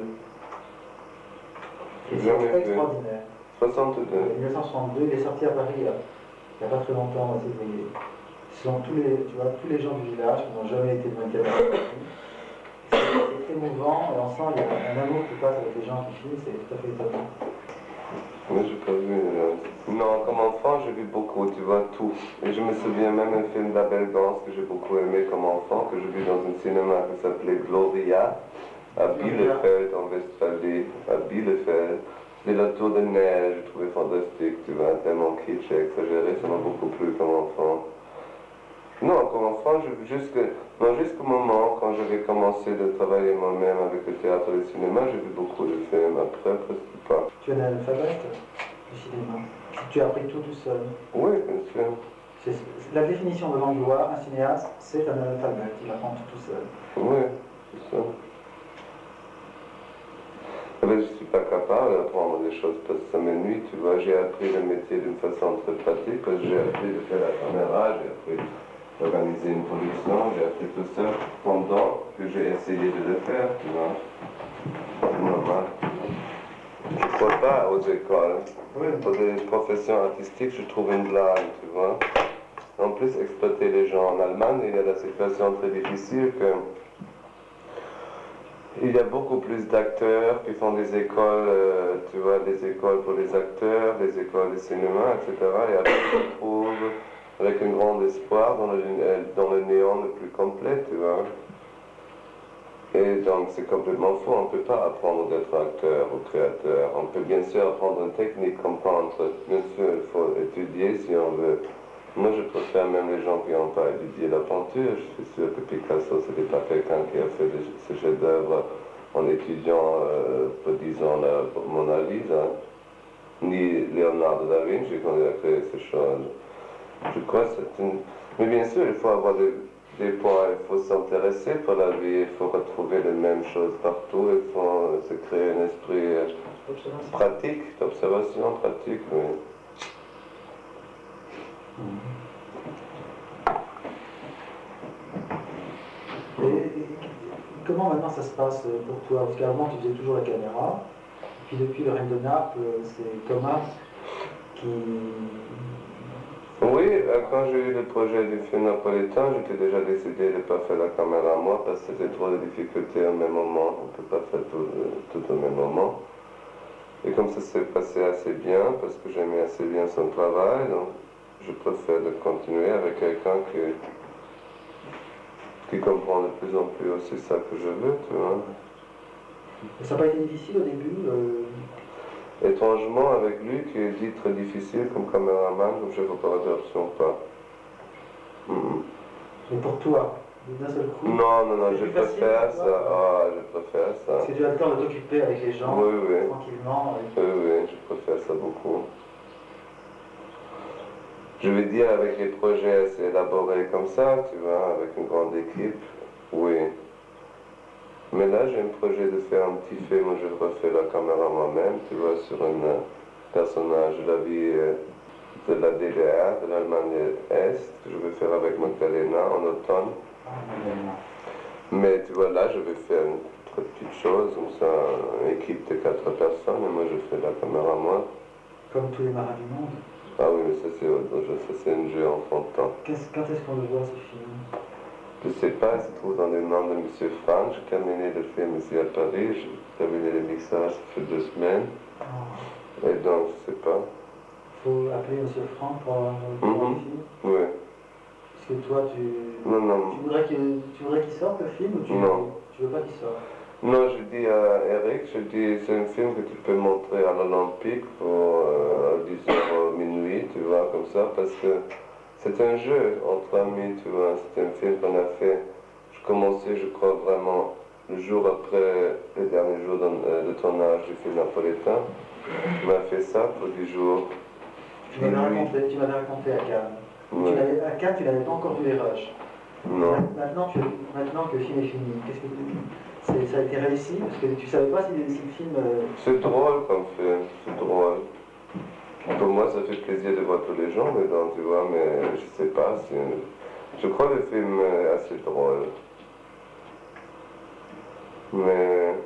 Et c'est extraordinaire. 62. 1962, il est sorti à Paris il n'y a pas très longtemps, en février. Ce sont tous les gens du village qui n'ont jamais été devant une caméra. C'est émouvant et on sent qu'il y a un amour qui passe avec les gens qui filment, c'est tout à fait étonnant. Mais j'ai pas vu. Non, comme enfant, j'ai vu beaucoup, tu vois, tout. Et je me souviens même un film d'Abel Gance que j'ai beaucoup aimé comme enfant, que j'ai vu dans un cinéma qui s'appelait Gloria, à Bielefeld, en Westphalie, à Bielefeld. C'est la tour de neige, je trouvais fantastique, tu vois, tellement kitsch et exagéré, ça m'a beaucoup plu comme enfant. Non, comme enfant, jusqu'au moment quand j'avais commencé de travailler moi-même avec le théâtre et le cinéma, j'ai vu beaucoup de films, après presque pas. Tu es un analphabète du cinéma. Tu as appris tout seul. Oui, bien sûr. La définition de l'emploi, un cinéaste, c'est un analphabète, il apprend tout seul. Oui, c'est ça. Mais je ne suis pas capable d'apprendre des choses parce que ça m'ennuie, tu vois. J'ai appris le métier d'une façon très pratique parce que j'ai appris de faire la caméra, j'ai appris d'organiser une production, j'ai appris tout ça pendant que j'ai essayé de le faire, tu vois. C'est normal. Je ne crois pas aux écoles. Oui. Pour des professions artistiques, je trouve une blague, tu vois. En plus, exploiter les gens en Allemagne, il y a la situation très difficile que il y a beaucoup plus d'acteurs qui font des écoles, tu vois, des écoles pour les acteurs, des écoles de cinéma, etc. Et après, ils se retrouvent avec un grand espoir dans le néant le plus complet, tu vois. Et donc, c'est complètement faux. On ne peut pas apprendre d'être acteur ou créateur. On peut bien sûr apprendre une technique comme peintre. Bien sûr, il faut étudier si on veut. Moi, je préfère même les gens qui n'ont pas étudié la peinture. Je suis sûr que Picasso, ce n'était pas quelqu'un qui a fait ce chef-d'œuvre en étudiant, disons, la Mona Lisa, ni Leonardo da Vinci quand il a créé ces choses. Je crois que c'est une... Mais bien sûr, il faut avoir des points, il faut s'intéresser pour la vie, il faut retrouver les mêmes choses partout, il faut se créer un esprit pratique, d'observation pratique, oui. Et comment maintenant ça se passe pour toi? Parce qu'avant tu faisais toujours la caméra, et puis depuis le règne de Naples, c'est Thomas qui... Oui, quand j'ai eu le projet du film napolitain, j'étais déjà décidé de ne pas faire la caméra moi parce que c'était trop de difficultés au même moment, on ne peut pas faire tout au même moment. Et comme ça s'est passé assez bien, parce que j'aimais assez bien son travail, donc je préfère de continuer avec quelqu'un qui comprend de plus en plus aussi ça que je veux, tu vois. Et ça n'a pas été difficile au début Étrangement, avec lui, qui est dit très difficile comme caméraman, comme chef opérateur, absolument pas. Mais pour toi, d'un seul coup. Non, non, non, c'est je plus facile préfère pour ça. toi, Ah, je préfère ça. Parce que tu as le temps de t'occuper avec les gens, Oui, oui. tranquillement. Oui, oui, je préfère ça beaucoup. Je veux dire, avec les projets assez élaborés comme ça, tu vois, avec une grande équipe, oui. Mais là, j'ai un projet de faire un petit film où je refais la caméra moi-même, tu vois, sur un personnage de la vie de la DDR, de l'Allemagne Est, que je vais faire avec Magdalena en automne. Mais tu vois, là, je vais faire une très petite chose, comme ça, une équipe de 4 personnes, et moi, je fais la caméra moi. Comme tous les marins du monde. Ah oui, mais ça, c'est autre chose, ça, c'est un jeu enfantin. Quand est-ce qu'on le voit, ce film? Je sais pas, il se trouve dans les mains de M. Franck. J'ai terminé le film ici à Paris, j'ai terminé le mixage, ça fait 2 semaines. Et donc, je sais pas. Il faut appeler M. Franck pour avoir le film. Oui. Parce que toi, Non, non. tu voudrais qu'il sorte le film ou Non. Tu veux pas qu'il sorte? Non, je dis à Eric, je dis, c'est un film que tu peux montrer à l'Olympique pour 10h minuit, tu vois, comme ça, parce que c'est un jeu entre amis, tu vois, c'est un film qu'on a fait. Je commençais, je crois, vraiment le jour après le dernier jour de tournage du film napolitain. On a fait ça pour 10 jours. Tu m'avais raconté à Cannes. Oui. À Cannes, tu n'avais pas encore vu les rushs. Non. Maintenant que le film est fini, ça a été réussi? Parce que tu savais pas si le film... C'est drôle comme film, c'est drôle. Pour moi, ça fait plaisir de voir tous les gens dedans, tu vois, mais je sais pas, je crois que le film est assez drôle. Mais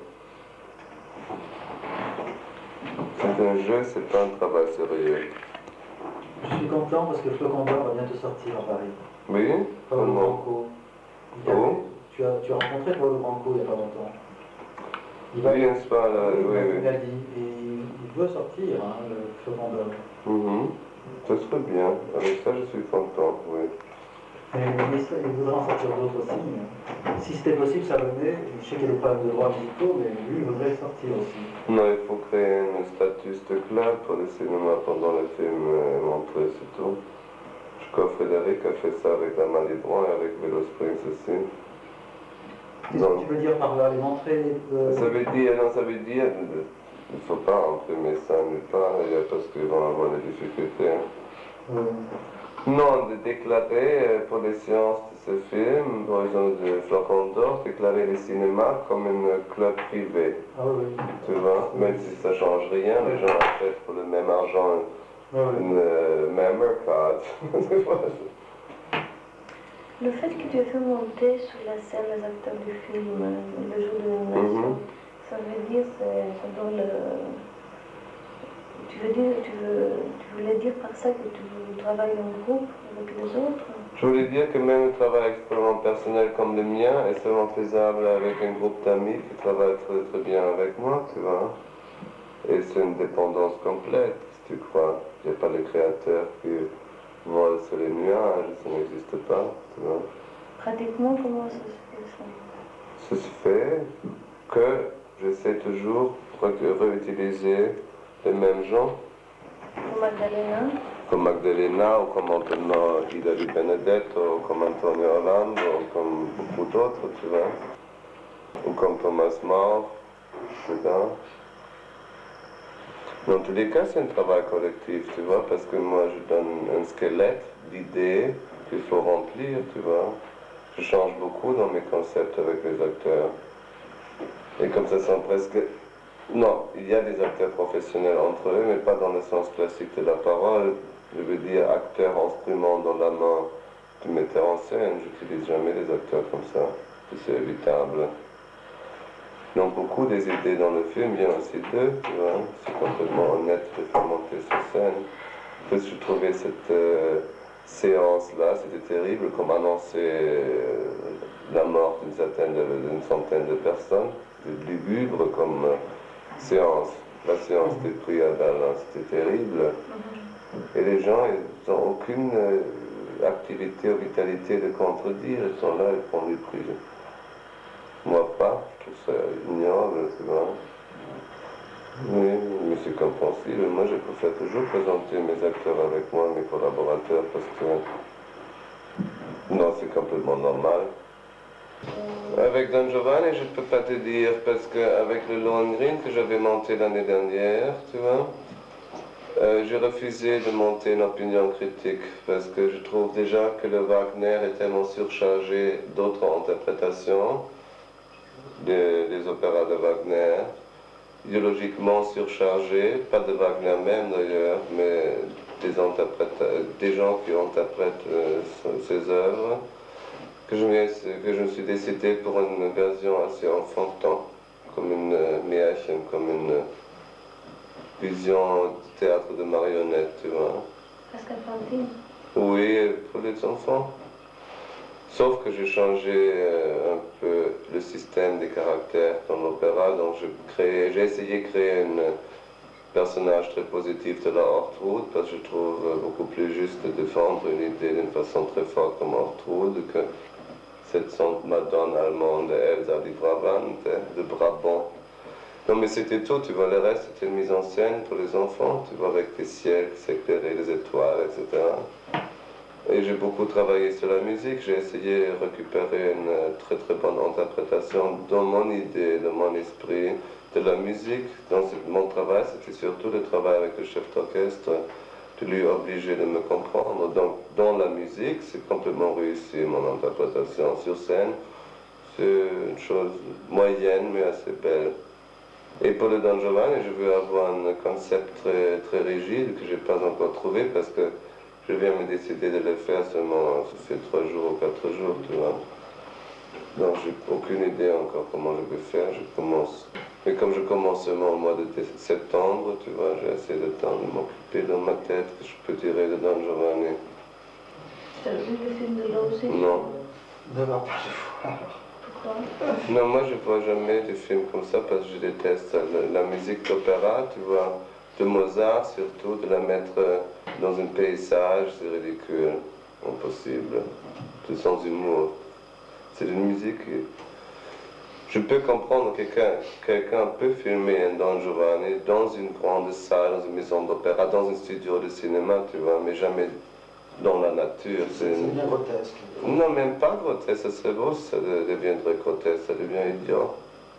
c'est un jeu, c'est pas un travail sérieux. Je suis content parce que Flocon d'Or va bientôt sortir à Paris. Oui? Paolo Comment? Branco. Oh? Tu as rencontré Paolo Branco il n'y a pas longtemps. Oui, n'est-ce pas, là, oui, Il oui. m'a dit, et il veut sortir, hein, le Flocon d'Or. Ça serait bien, avec ça je suis content, oui. Mais il voudrait en sortir d'autres aussi. Mais si c'était possible, ça venait. Je sais qu'il y a des problèmes de droits musicaux, mais lui, il voudrait sortir aussi. Non, il faut créer un statut de club pour le cinéma pendant le film est montré, c'est tout. Je crois que Frédéric a fait ça avec la Malibran et avec Vélo Springs aussi. Qu'est-ce que tu veux dire par là? Les montrer Ça veut dire, non, ça veut dire, il ne faut pas imprimer ça nulle part, parce qu'ils vont avoir des difficultés. Non, de déclarer pour les séances de ce film, par exemple de Flocon d'Or, déclarer les cinémas comme un club privé. Ah oui. Tu vois, même si ça change rien, les gens achètent pour le même argent une member card. Le fait que tu aies fait monter sur la scène les acteurs du film le jour de l'animation, ça veut dire, ça donne le... Tu voulais dire par ça que tu travailles en groupe avec les autres? Je voulais dire que même un travail extrêmement personnel comme le mien est seulement faisable avec un groupe d'amis qui travaillent très très bien avec moi, tu vois. Et c'est une dépendance complète, si tu crois. Il n'y a pas de créateur qui vole sur les nuages, ça n'existe pas, tu vois. Pratiquement, comment ça se fait ça? Ça se fait que j'essaie toujours de réutiliser les mêmes gens. Comme Magdalena? Comme Magdalena, ou comme maintenant Hilary Benedetto, ou comme Antonio Orlando, ou comme beaucoup d'autres, tu vois. Ou comme Thomas More, dedans. Dans tous les cas, c'est un travail collectif, tu vois, parce que moi, je donne un squelette d'idées qu'il faut remplir, tu vois. Je change beaucoup dans mes concepts avec les acteurs. Et comme ça sont presque... Non, il y a des acteurs professionnels entre eux, mais pas dans le sens classique de la parole. Je veux dire acteur instrument dans la main du metteur en scène. J'utilise jamais des acteurs comme ça. C'est évitable. Donc beaucoup des idées dans le film viennent aussi d'eux, tu vois. C'est complètement honnête de faire monter sur scène. En plus, je trouvais cette séance-là, c'était terrible, comme annoncer la mort d'une centaine de personnes. C'était lugubre comme séance. La séance des prix à Berlin, c'était terrible. Et les gens, ils n'ont aucune activité ou vitalité de contredire, ils sont là, ils prennent du prix. Moi pas, je trouve ça ignoble, tu vois. Oui, mais c'est compréhensible. Moi, je préfère toujours présenter mes acteurs avec moi, mes collaborateurs, parce que non, c'est complètement normal. Avec Don Giovanni, je ne peux pas te dire, parce qu'avec le Lohengrin que j'avais monté l'année dernière, tu vois, j'ai refusé de monter une opinion critique, parce que je trouve déjà que le Wagner est tellement surchargé d'autres interprétations des opéras de Wagner, idéologiquement surchargé, pas de Wagner même d'ailleurs, mais des gens qui interprètent ses œuvres, que je me suis décidé pour une version assez enfantin, comme une Märchen, comme une vision de théâtre de marionnettes, tu vois. Presque enfantine. Oui, pour les enfants. Sauf que j'ai changé un peu le système des caractères dans l'opéra, donc j'ai essayé de créer un personnage très positif de la Ortrud, parce que je trouve beaucoup plus juste de défendre une idée d'une façon très forte comme Ortrud que cette sainte madone allemande Elsa di Brabant, de Brabant. Non mais c'était tout, tu vois, le reste c'était une mise en scène pour les enfants, tu vois, avec des ciels qui s'éclairaient, des étoiles, etc. Et j'ai beaucoup travaillé sur la musique, j'ai essayé de récupérer une très très bonne interprétation dans mon idée, dans mon esprit, de la musique. Dans mon travail, c'était surtout le travail avec le chef d'orchestre, de lui obliger de me comprendre. Donc dans la musique, c'est complètement réussi mon interprétation. Sur scène, c'est une chose moyenne mais assez belle. Et pour le Don Giovanni, je veux avoir un concept très, très rigide que je n'ai pas encore trouvé parce que je viens me décider de le faire seulement, ça fait 3 jours ou 4 jours, tu vois. Donc j'ai aucune idée encore comment je vais faire, je commence. Mais comme je commence seulement au mois de septembre, tu vois, j'ai assez de temps de m'occuper dans ma tête que je peux tirer de Don Giovanni. Tu as vu le film de là aussi? Non. Ne va pas le voir. Pourquoi? Non, moi je vois jamais des films comme ça parce que je déteste la musique d'opéra, tu vois, de Mozart surtout, de la mettre dans un paysage, c'est ridicule, impossible, c'est sans humour. C'est une musique. Je peux comprendre que quelqu'un peut filmer un Don Giovanni dans une grande salle, dans une maison d'opéra, dans un studio de cinéma, tu vois, mais jamais dans la nature. C'est bien grotesque. Non, même pas grotesque, ça serait beau si ça deviendrait grotesque, ça devient idiot.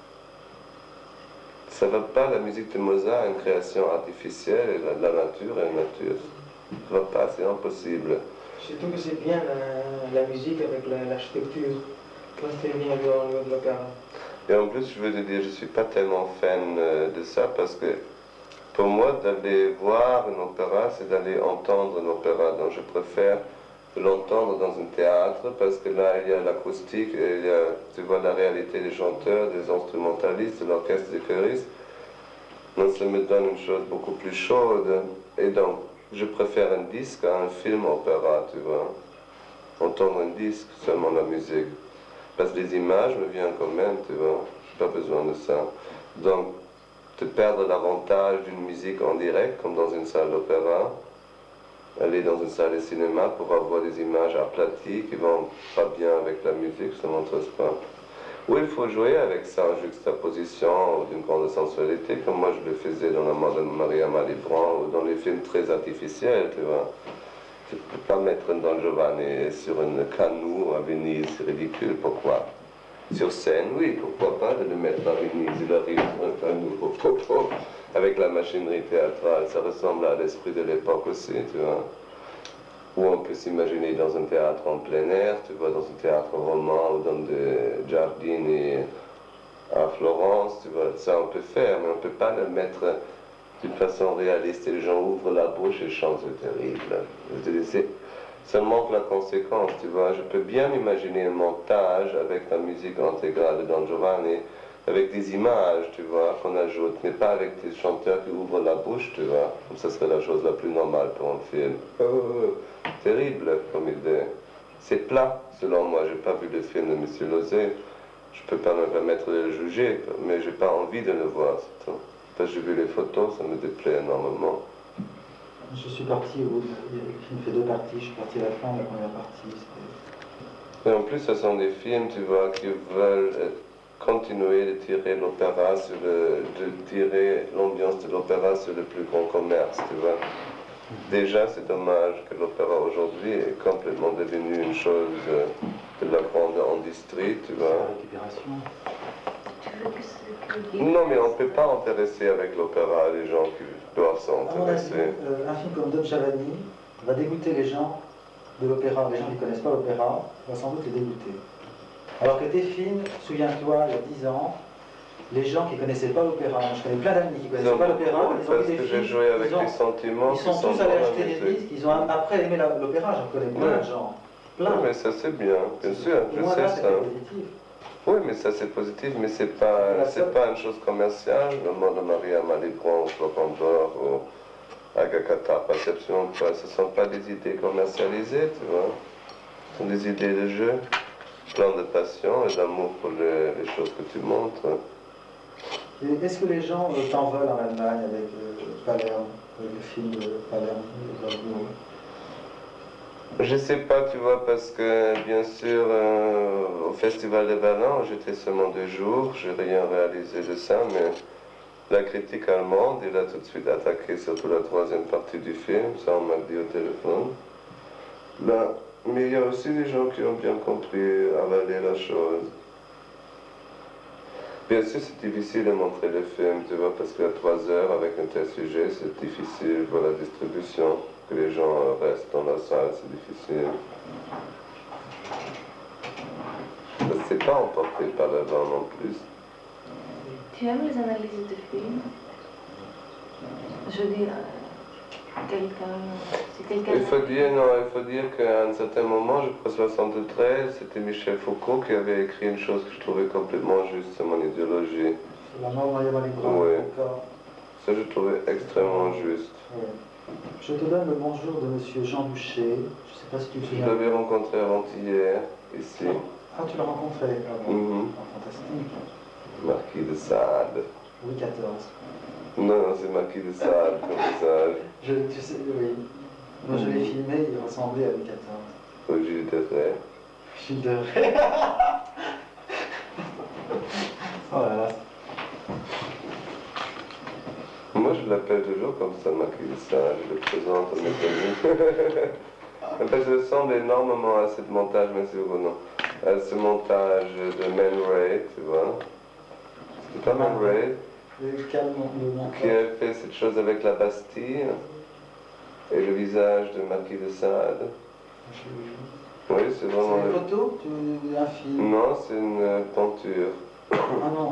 Ça ne va pas, la musique de Mozart, une création artificielle, et la nature est une nature. Ça ne va pas, c'est impossible. Surtout que c'est bien la musique avec l'architecture. Moi, c'était bien dans l'opéra. Et en plus, je veux te dire, je ne suis pas tellement fan de ça parce que pour moi, d'aller voir un opéra, c'est d'aller entendre un opéra. Donc je préfère l'entendre dans un théâtre parce que là, il y a l'acoustique, il y a, tu vois, la réalité des chanteurs, des instrumentalistes, de l'orchestre, des choristes. Donc ça me donne une chose beaucoup plus chaude. Et donc, je préfère un disque à un film opéra, tu vois. Entendre un disque, seulement la musique. Parce que les images me viennent quand même, tu vois. J'ai pas besoin de ça. Donc, de perdre l'avantage d'une musique en direct, comme dans une salle d'opéra, aller dans une salle de cinéma pour avoir des images aplaties qui vont pas bien avec la musique, ça m'intéresse pas. Oui, il faut jouer avec ça en juxtaposition d'une grande sensualité, comme moi je le faisais dans la mort de Maria Malibran ou dans les films très artificiels, tu vois. Tu ne peux pas mettre un Don Giovanni sur un canot à Venise, c'est ridicule, pourquoi? Sur scène, oui, pourquoi pas de le mettre à Venise, il arrive sur un canot, avec la machinerie théâtrale, ça ressemble à l'esprit de l'époque aussi, tu vois. Ou on peut s'imaginer dans un théâtre en plein air, tu vois, dans un théâtre roman ou dans des giardini à Florence, tu vois, ça on peut faire, mais on ne peut pas le mettre d'une façon réaliste et les gens ouvrent la bouche et chantent, c'est terrible. Ça manque la conséquence, tu vois. Je peux bien imaginer un montage avec la musique intégrale de Don Giovanni, avec des images, tu vois, qu'on ajoute, mais pas avec des chanteurs qui ouvrent la bouche, tu vois. Comme ça serait la chose la plus normale pour un film. Terrible comme idée. C'est plat, selon moi. J'ai pas vu le film de M. Lozé. Je peux pas me permettre de le juger, mais j'ai pas envie de le voir, c'est tout. Parce que j'ai vu les photos, ça me déplaît énormément. Je suis parti au bout le film fait 2 parties, je suis parti à la fin, la première partie. Et en plus, ce sont des films, tu vois, qui veulent continuer de tirer l'opéra de tirer l'ambiance de l'opéra sur le plus grand commerce, tu vois. Déjà, c'est dommage que l'opéra aujourd'hui est complètement devenu une chose de la grande industrie, tu vois. Récupération. Non, mais on ne peut pas intéresser avec l'opéra les gens qui doivent s'intéresser. Un film comme Don Giovanni va dégoûter les gens de l'opéra. Les gens qui ne connaissent pas l'opéra va sans doute les dégoûter. Alors que tes films, souviens-toi, il y a 10 ans, les gens qui ne connaissaient pas l'opéra, je connais plein d'amis qui ne connaissaient pas l'opéra, ils ont vu des films, j'ai joué avec des sentiments. Ils sont tous allés acheter des disques, ils ont après aimé l'opéra, j'en connais plein de gens. Plein. Oui, mais ça c'est bien, bien sûr, je sais ça. Oui, mais ça c'est positif, mais c'est pas une chose commerciale. Le mot de Maria Malibran, Florent d'Or ou Agakata, Perception, ce ne sont pas des idées commercialisées, tu vois. Ce sont des idées de jeu, plein de passion et d'amour pour les choses que tu montres. Est-ce que les gens t'en veulent en Allemagne avec Palerme, avec le film de Palerme, je sais pas, tu vois, parce que bien sûr, au Festival de Berlin, j'étais seulement 2 jours, j'ai rien réalisé de ça, mais la critique allemande, il a tout de suite attaqué surtout la 3e partie du film, ça on m'a dit au téléphone. Là, mais il y a aussi des gens qui ont bien compris, avalé la chose. Bien sûr, c'est difficile de montrer le film, tu vois, parce qu'à 3 heures, avec un tel sujet, c'est difficile pour la distribution. Que les gens restent dans la salle, c'est difficile. C'est pas emporté par le vent non plus. Tu aimes les analyses de films? Je veux dire, si quelqu'un... Il faut dire qu'à un certain moment, je crois 73, c'était Michel Foucault qui avait écrit une chose que je trouvais complètement juste, c'est mon idéologie. La mort Maria Malibran. Oui. Ça, je trouvais extrêmement juste. Oui. Je te donne le bonjour de monsieur Jean Boucher. Je ne sais pas si tu te souviens. Je l'avais rencontré avant-hier, ici. Ah, tu l'as rencontré? Ah, bon. Fantastique. Marquis de Sade. Louis XIV. Non, c'est Marquis de Sade, comme ça. Tu sais, oui. Moi, je l'ai filmé, il ressemblait à Louis XIV. Au Gilles de Rais. Gilles de Rais. Oh là là. Moi, je l'appelle toujours comme ça, Marquis de Sade. Je le présente à mes amis. En fait, je ressemble énormément à ce montage, merci beaucoup, non. À ce montage de Man Ray, tu vois. C'est pas Man Ray qui a fait cette chose avec la Bastille et le visage de Marquis de Sade. Oui, c'est vraiment... C'est une photo? Un film? Non, c'est une peinture. Ah non.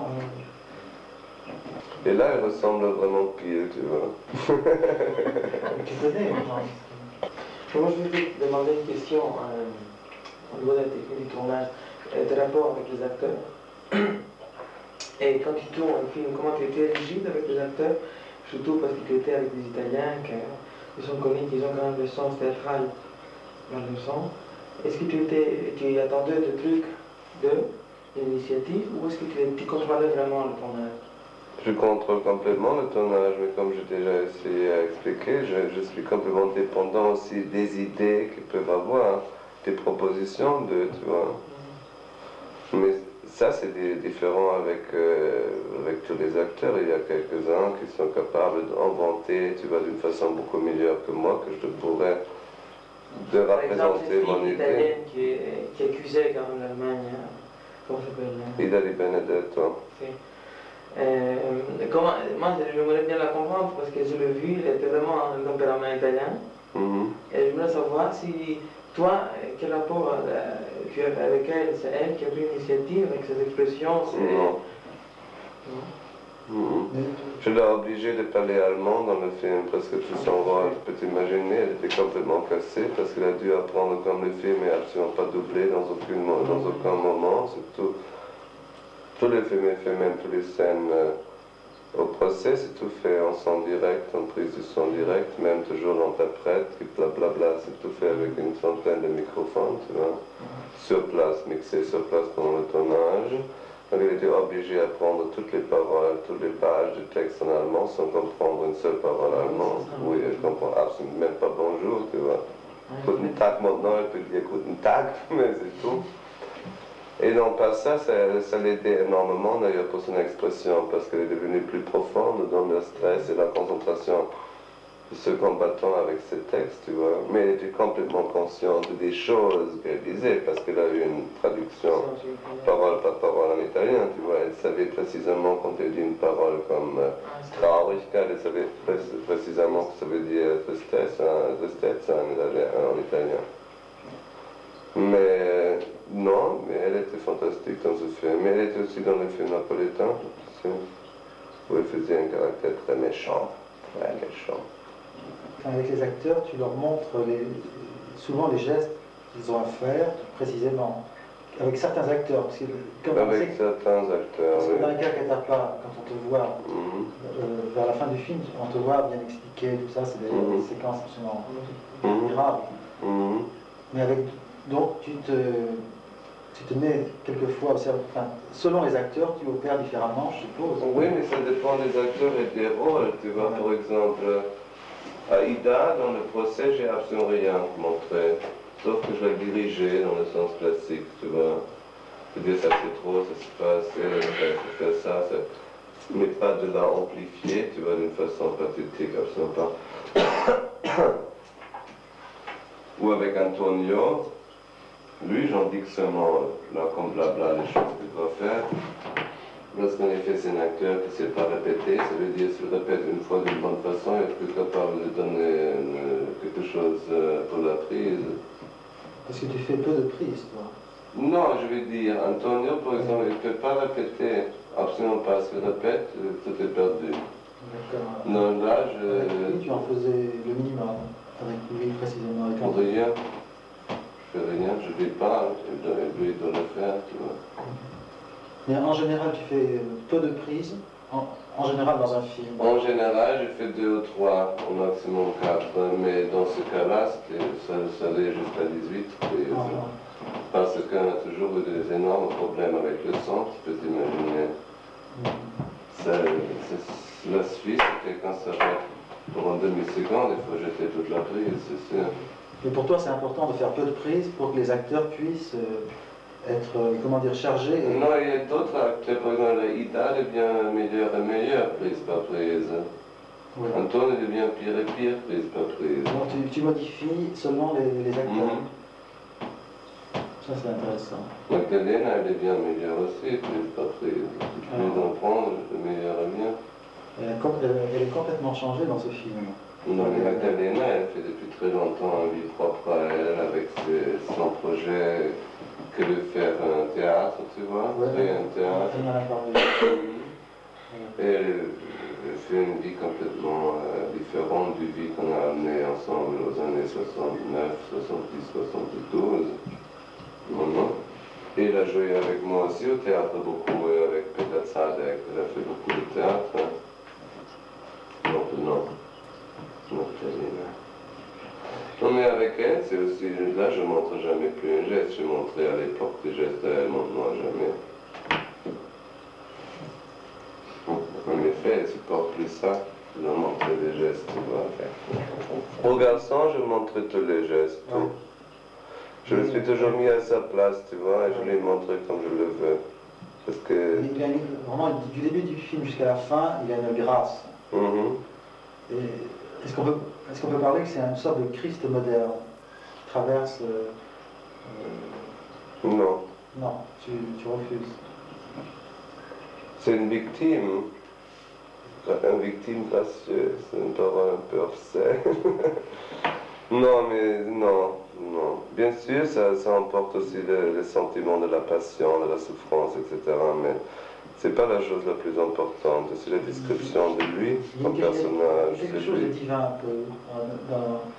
Et là, il ressemble vraiment pile, tu vois. Tu connais, Moi, je voulais te demander une question au niveau de la technique du tournage, de rapport avec les acteurs. Et quand tu tournes un film, comment tu étais rigide avec les acteurs, surtout parce que tu étais avec des Italiens qui sont connus, qui ont quand même le sens théâtral dans le sang. Est-ce que tu attendais des trucs d'initiative ou est-ce que tu contrôlais vraiment le tournage? Je contrôle complètement le tournage, mais comme j'ai déjà essayé à expliquer, je suis complètement dépendant aussi des idées qu'ils peuvent avoir, des propositions de, tu vois. Mais ça, c'est différent avec tous les acteurs. Il y a quelques-uns qui sont capables d'inventer, tu vois, d'une façon beaucoup meilleure que moi, que je pourrais de représenter mon idée. Par exemple, une fille italienne qui accusait quand même l'Allemagne, comment s'appelle? Ida Di Benedetto. Si. Moi, j'aimerais bien la comprendre parce que je l'ai vu, elle était vraiment un tempérament italien. Et je voulais savoir si toi, quel rapport tu as avec elle? C'est elle qui a pris l'initiative avec ses expressions? Non. Je l'ai obligée de parler allemand dans le film parce que tout son rôle, tu peux t'imaginer, elle était complètement cassée parce qu'elle a dû apprendre comme le film n'est absolument pas doublé dans aucun moment. Surtout, tous les films est fait, même toutes les scènes au procès, c'est tout fait en son direct, en prise de son direct, même toujours l'interprète qui blablabla, c'est tout fait avec une centaine de microphones, tu vois, sur place, mixé sur place pendant le tournage. Donc il était obligé d'apprendre toutes les paroles, toutes les pages de texte en allemand sans comprendre une seule parole allemande. Oui, elle comprend absolument même pas bonjour, tu vois. Guten Tag maintenant, elle peut dire Guten Tag, mais c'est tout. Et donc par ça l'aidait énormément d'ailleurs pour son expression, parce qu'elle est devenue plus profonde dans le stress et la concentration de ce combattant avec ses textes, tu vois. Mais elle était complètement consciente des choses qu'elle disait, parce qu'elle a eu une traduction parole par parole en italien, tu vois. Elle savait précisément quand elle dit une parole comme Traurigkeit, elle savait précisément ce que ça veut dire tristesse en italien. Mais non, mais elle était fantastique dans ce film. Mais elle était aussi dans le film napolitain, où elle faisait un caractère très méchant, très méchant. Avec les acteurs, tu leur montres souvent les gestes qu'ils ont à faire, précisément. Avec certains acteurs, parce que comme avec certains acteurs, parce que oui. dans le cas Katapa, quand on te voit vers la fin du film, on te voit bien expliquer tout ça, c'est des séquences absolument admirables. Mais avec donc tu te mets quelquefois au service, enfin, selon les acteurs, tu opères différemment, je suppose. Oui, mais ça dépend des acteurs et des rôles. Tu vois, par exemple, à Ida, dans le procès, j'ai absolument rien montré, sauf que je l'ai dirigé dans le sens classique, tu vois. C'est-à-dire, ça c'est trop, ça se passe, ça fait ça, mais pas de la amplifier, tu vois, d'une façon pathétique, absolument pas. Ou avec Antonio, lui, j'indique seulement, là, comme blabla, les choses qu'il doit faire. Lorsqu'en effet c'est un acteur qui ne sait pas répéter, ça veut dire s'il répète une fois d'une bonne façon, il est plus capable de donner quelque chose pour la prise. Parce que tu fais peu de prises, toi. Non, je veux dire, Antonio, par exemple, il ne peut pas répéter, absolument pas. S'il répète, tout est perdu. D'accord. Non, là, Avec lui, tu en faisais le minimum. Avec lui, précisément. Avec rien. Je fais rien, je ne vis pas, lui, il doit le faire, tu vois. Mais en général, tu fais peu de prises, en général dans un film. En général, je fais 2 ou 3, au maximum 4, mais dans ce cas-là, ça allait jusqu'à 18 prises. Parce qu'on a toujours eu des énormes problèmes avec le son, tu peux t'imaginer. La Suisse, c'était quand ça va pour une demi-seconde, il faut jeter toute la prise, c'est sûr. Mais pour toi, c'est important de faire peu de prises pour que les acteurs puissent être, comment dire, chargés. Et... Non, il y a d'autres acteurs, par exemple, Ida devient meilleure et meilleure prise par prise. Oui. Antoine devient pire et pire prise par prise. Donc tu modifies seulement les acteurs. Ça, c'est intéressant. Magdalena, elle devient meilleure aussi, prise par prise. Plus d'en prendre, le meilleur est bien. Elle est complètement changée dans ce film. Non, mais Magdalena, elle fait depuis très longtemps une vie propre à elle, avec son projet que de faire un théâtre, tu vois, créer un théâtre. Elle m'en a parlé. Et elle fait une vie complètement différente du vie qu'on a amené ensemble aux années 69, 70, 72. Non. Et elle a joué avec moi aussi au théâtre beaucoup, et avec Peter Zadek, elle a fait beaucoup de théâtre. Non. Non, mais avec elle, c'est aussi, là je ne montre jamais plus un geste, j'ai montré à l'époque des gestes, elle ne montre jamais. En effet, elle ne supporte plus ça, je dois montrer des gestes, tu vois. Au garçon, je montre tous les gestes, tout. Je me suis toujours mis à sa place, tu vois, et je lui montre comme je le veux. Parce que... Il a vraiment, du début du film jusqu'à la fin, il a une grâce. Est-ce qu'on peut parler que c'est une sorte de Christ moderne qui traverse... Non. Non, tu refuses. C'est une victime gracieuse, c'est une parole un peu obscène. Non, mais non. Bien sûr, ça emporte aussi le sentiment de la passion, de la souffrance, etc. Mais c'est pas la chose la plus importante, c'est la description de lui, son personnage. Il y a quelque chose de divin un peu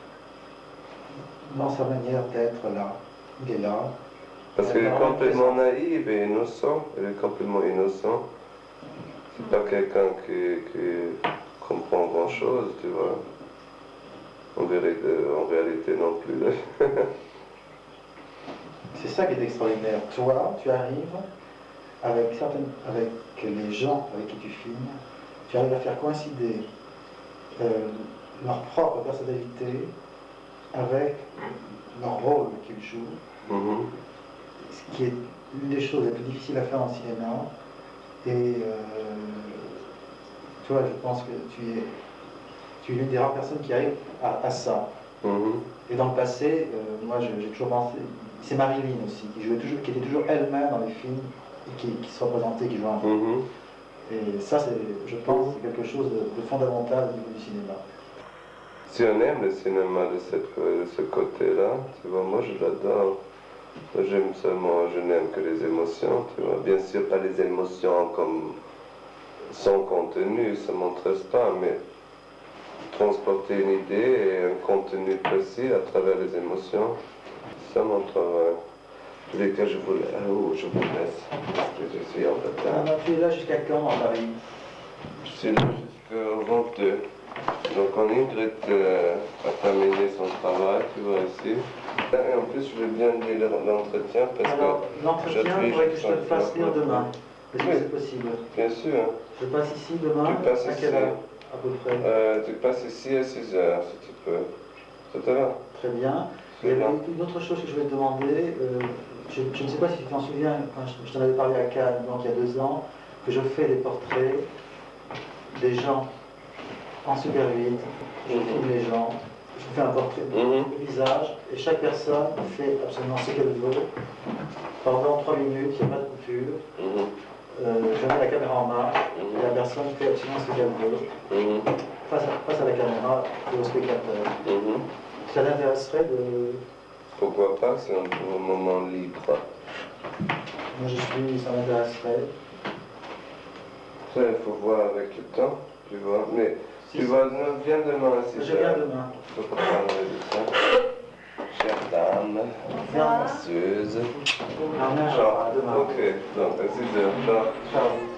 dans sa manière d'être là. Il est là. Parce qu'il est complètement naïf et innocent. Il est complètement innocent. C'est pas quelqu'un qui comprend grand-chose, tu vois. En réalité non plus. C'est ça qui est extraordinaire. Toi, tu arrives avec les gens avec qui tu filmes, tu arrives à faire coïncider leur propre personnalité avec leur rôle qu'ils jouent, ce qui est l'une des choses les plus difficiles à faire en cinéma. Et toi, je pense que tu es l'une des rares personnes qui arrive à ça. Et dans le passé, moi j'ai toujours pensé, c'est Marilyn aussi, qui était toujours elle-même dans les films, et qui se représentait, qui jouait un rôle. Et ça, je pense, c'est quelque chose de fondamental au niveau du cinéma. Si on aime le cinéma de ce côté-là, tu vois, moi je l'adore. Je n'aime que les émotions, tu vois. Bien sûr, pas les émotions comme sans contenu, ça ne m'intéresse pas, mais transporter une idée et un contenu précis à travers les émotions, c'est mon travail. En tous les cas, je vous laisse, parce que je suis en retard. Tu es là jusqu'à quand à Paris? Je suis là jusqu'au 22. Donc quand Ingrid a terminé son travail, tu vois ici. Et en plus, je vais bien lire l'entretien parce alors, que l'entretien, il faudrait que je te le fasse lire demain. Est-ce que c'est possible? Bien sûr. Je passe ici demain. Tu passes à ici. quelle heure, à peu près? Tu passes ici à 6 heures, si tu peux. Ça te va? Très bien. Il y avait une autre chose que je voulais te demander. Je ne sais pas si tu t'en souviens, quand je t'en avais parlé à Cannes, donc il y a 2 ans, que je fais des portraits des gens en Super 8. Je filme les gens. Je fais un portrait du visage et chaque personne fait absolument ce qu'elle veut. Pendant 3 minutes, il n'y a pas de coupure. Je mets la caméra en main et la personne fait absolument ce qu'elle veut. Face à la caméra et au spectateur. Ça t'intéresserait de... Pourquoi pas, c'est un moment libre. Moi ça m'intéresserait. Ça, il faut voir avec le temps, tu vois. Mais tu vois, viens demain à 6 heures. Je viens demain. Je peux parler de ça. Chère dame, masseuse. Demain. Ok, donc à 6 heures. Ciao. Ciao.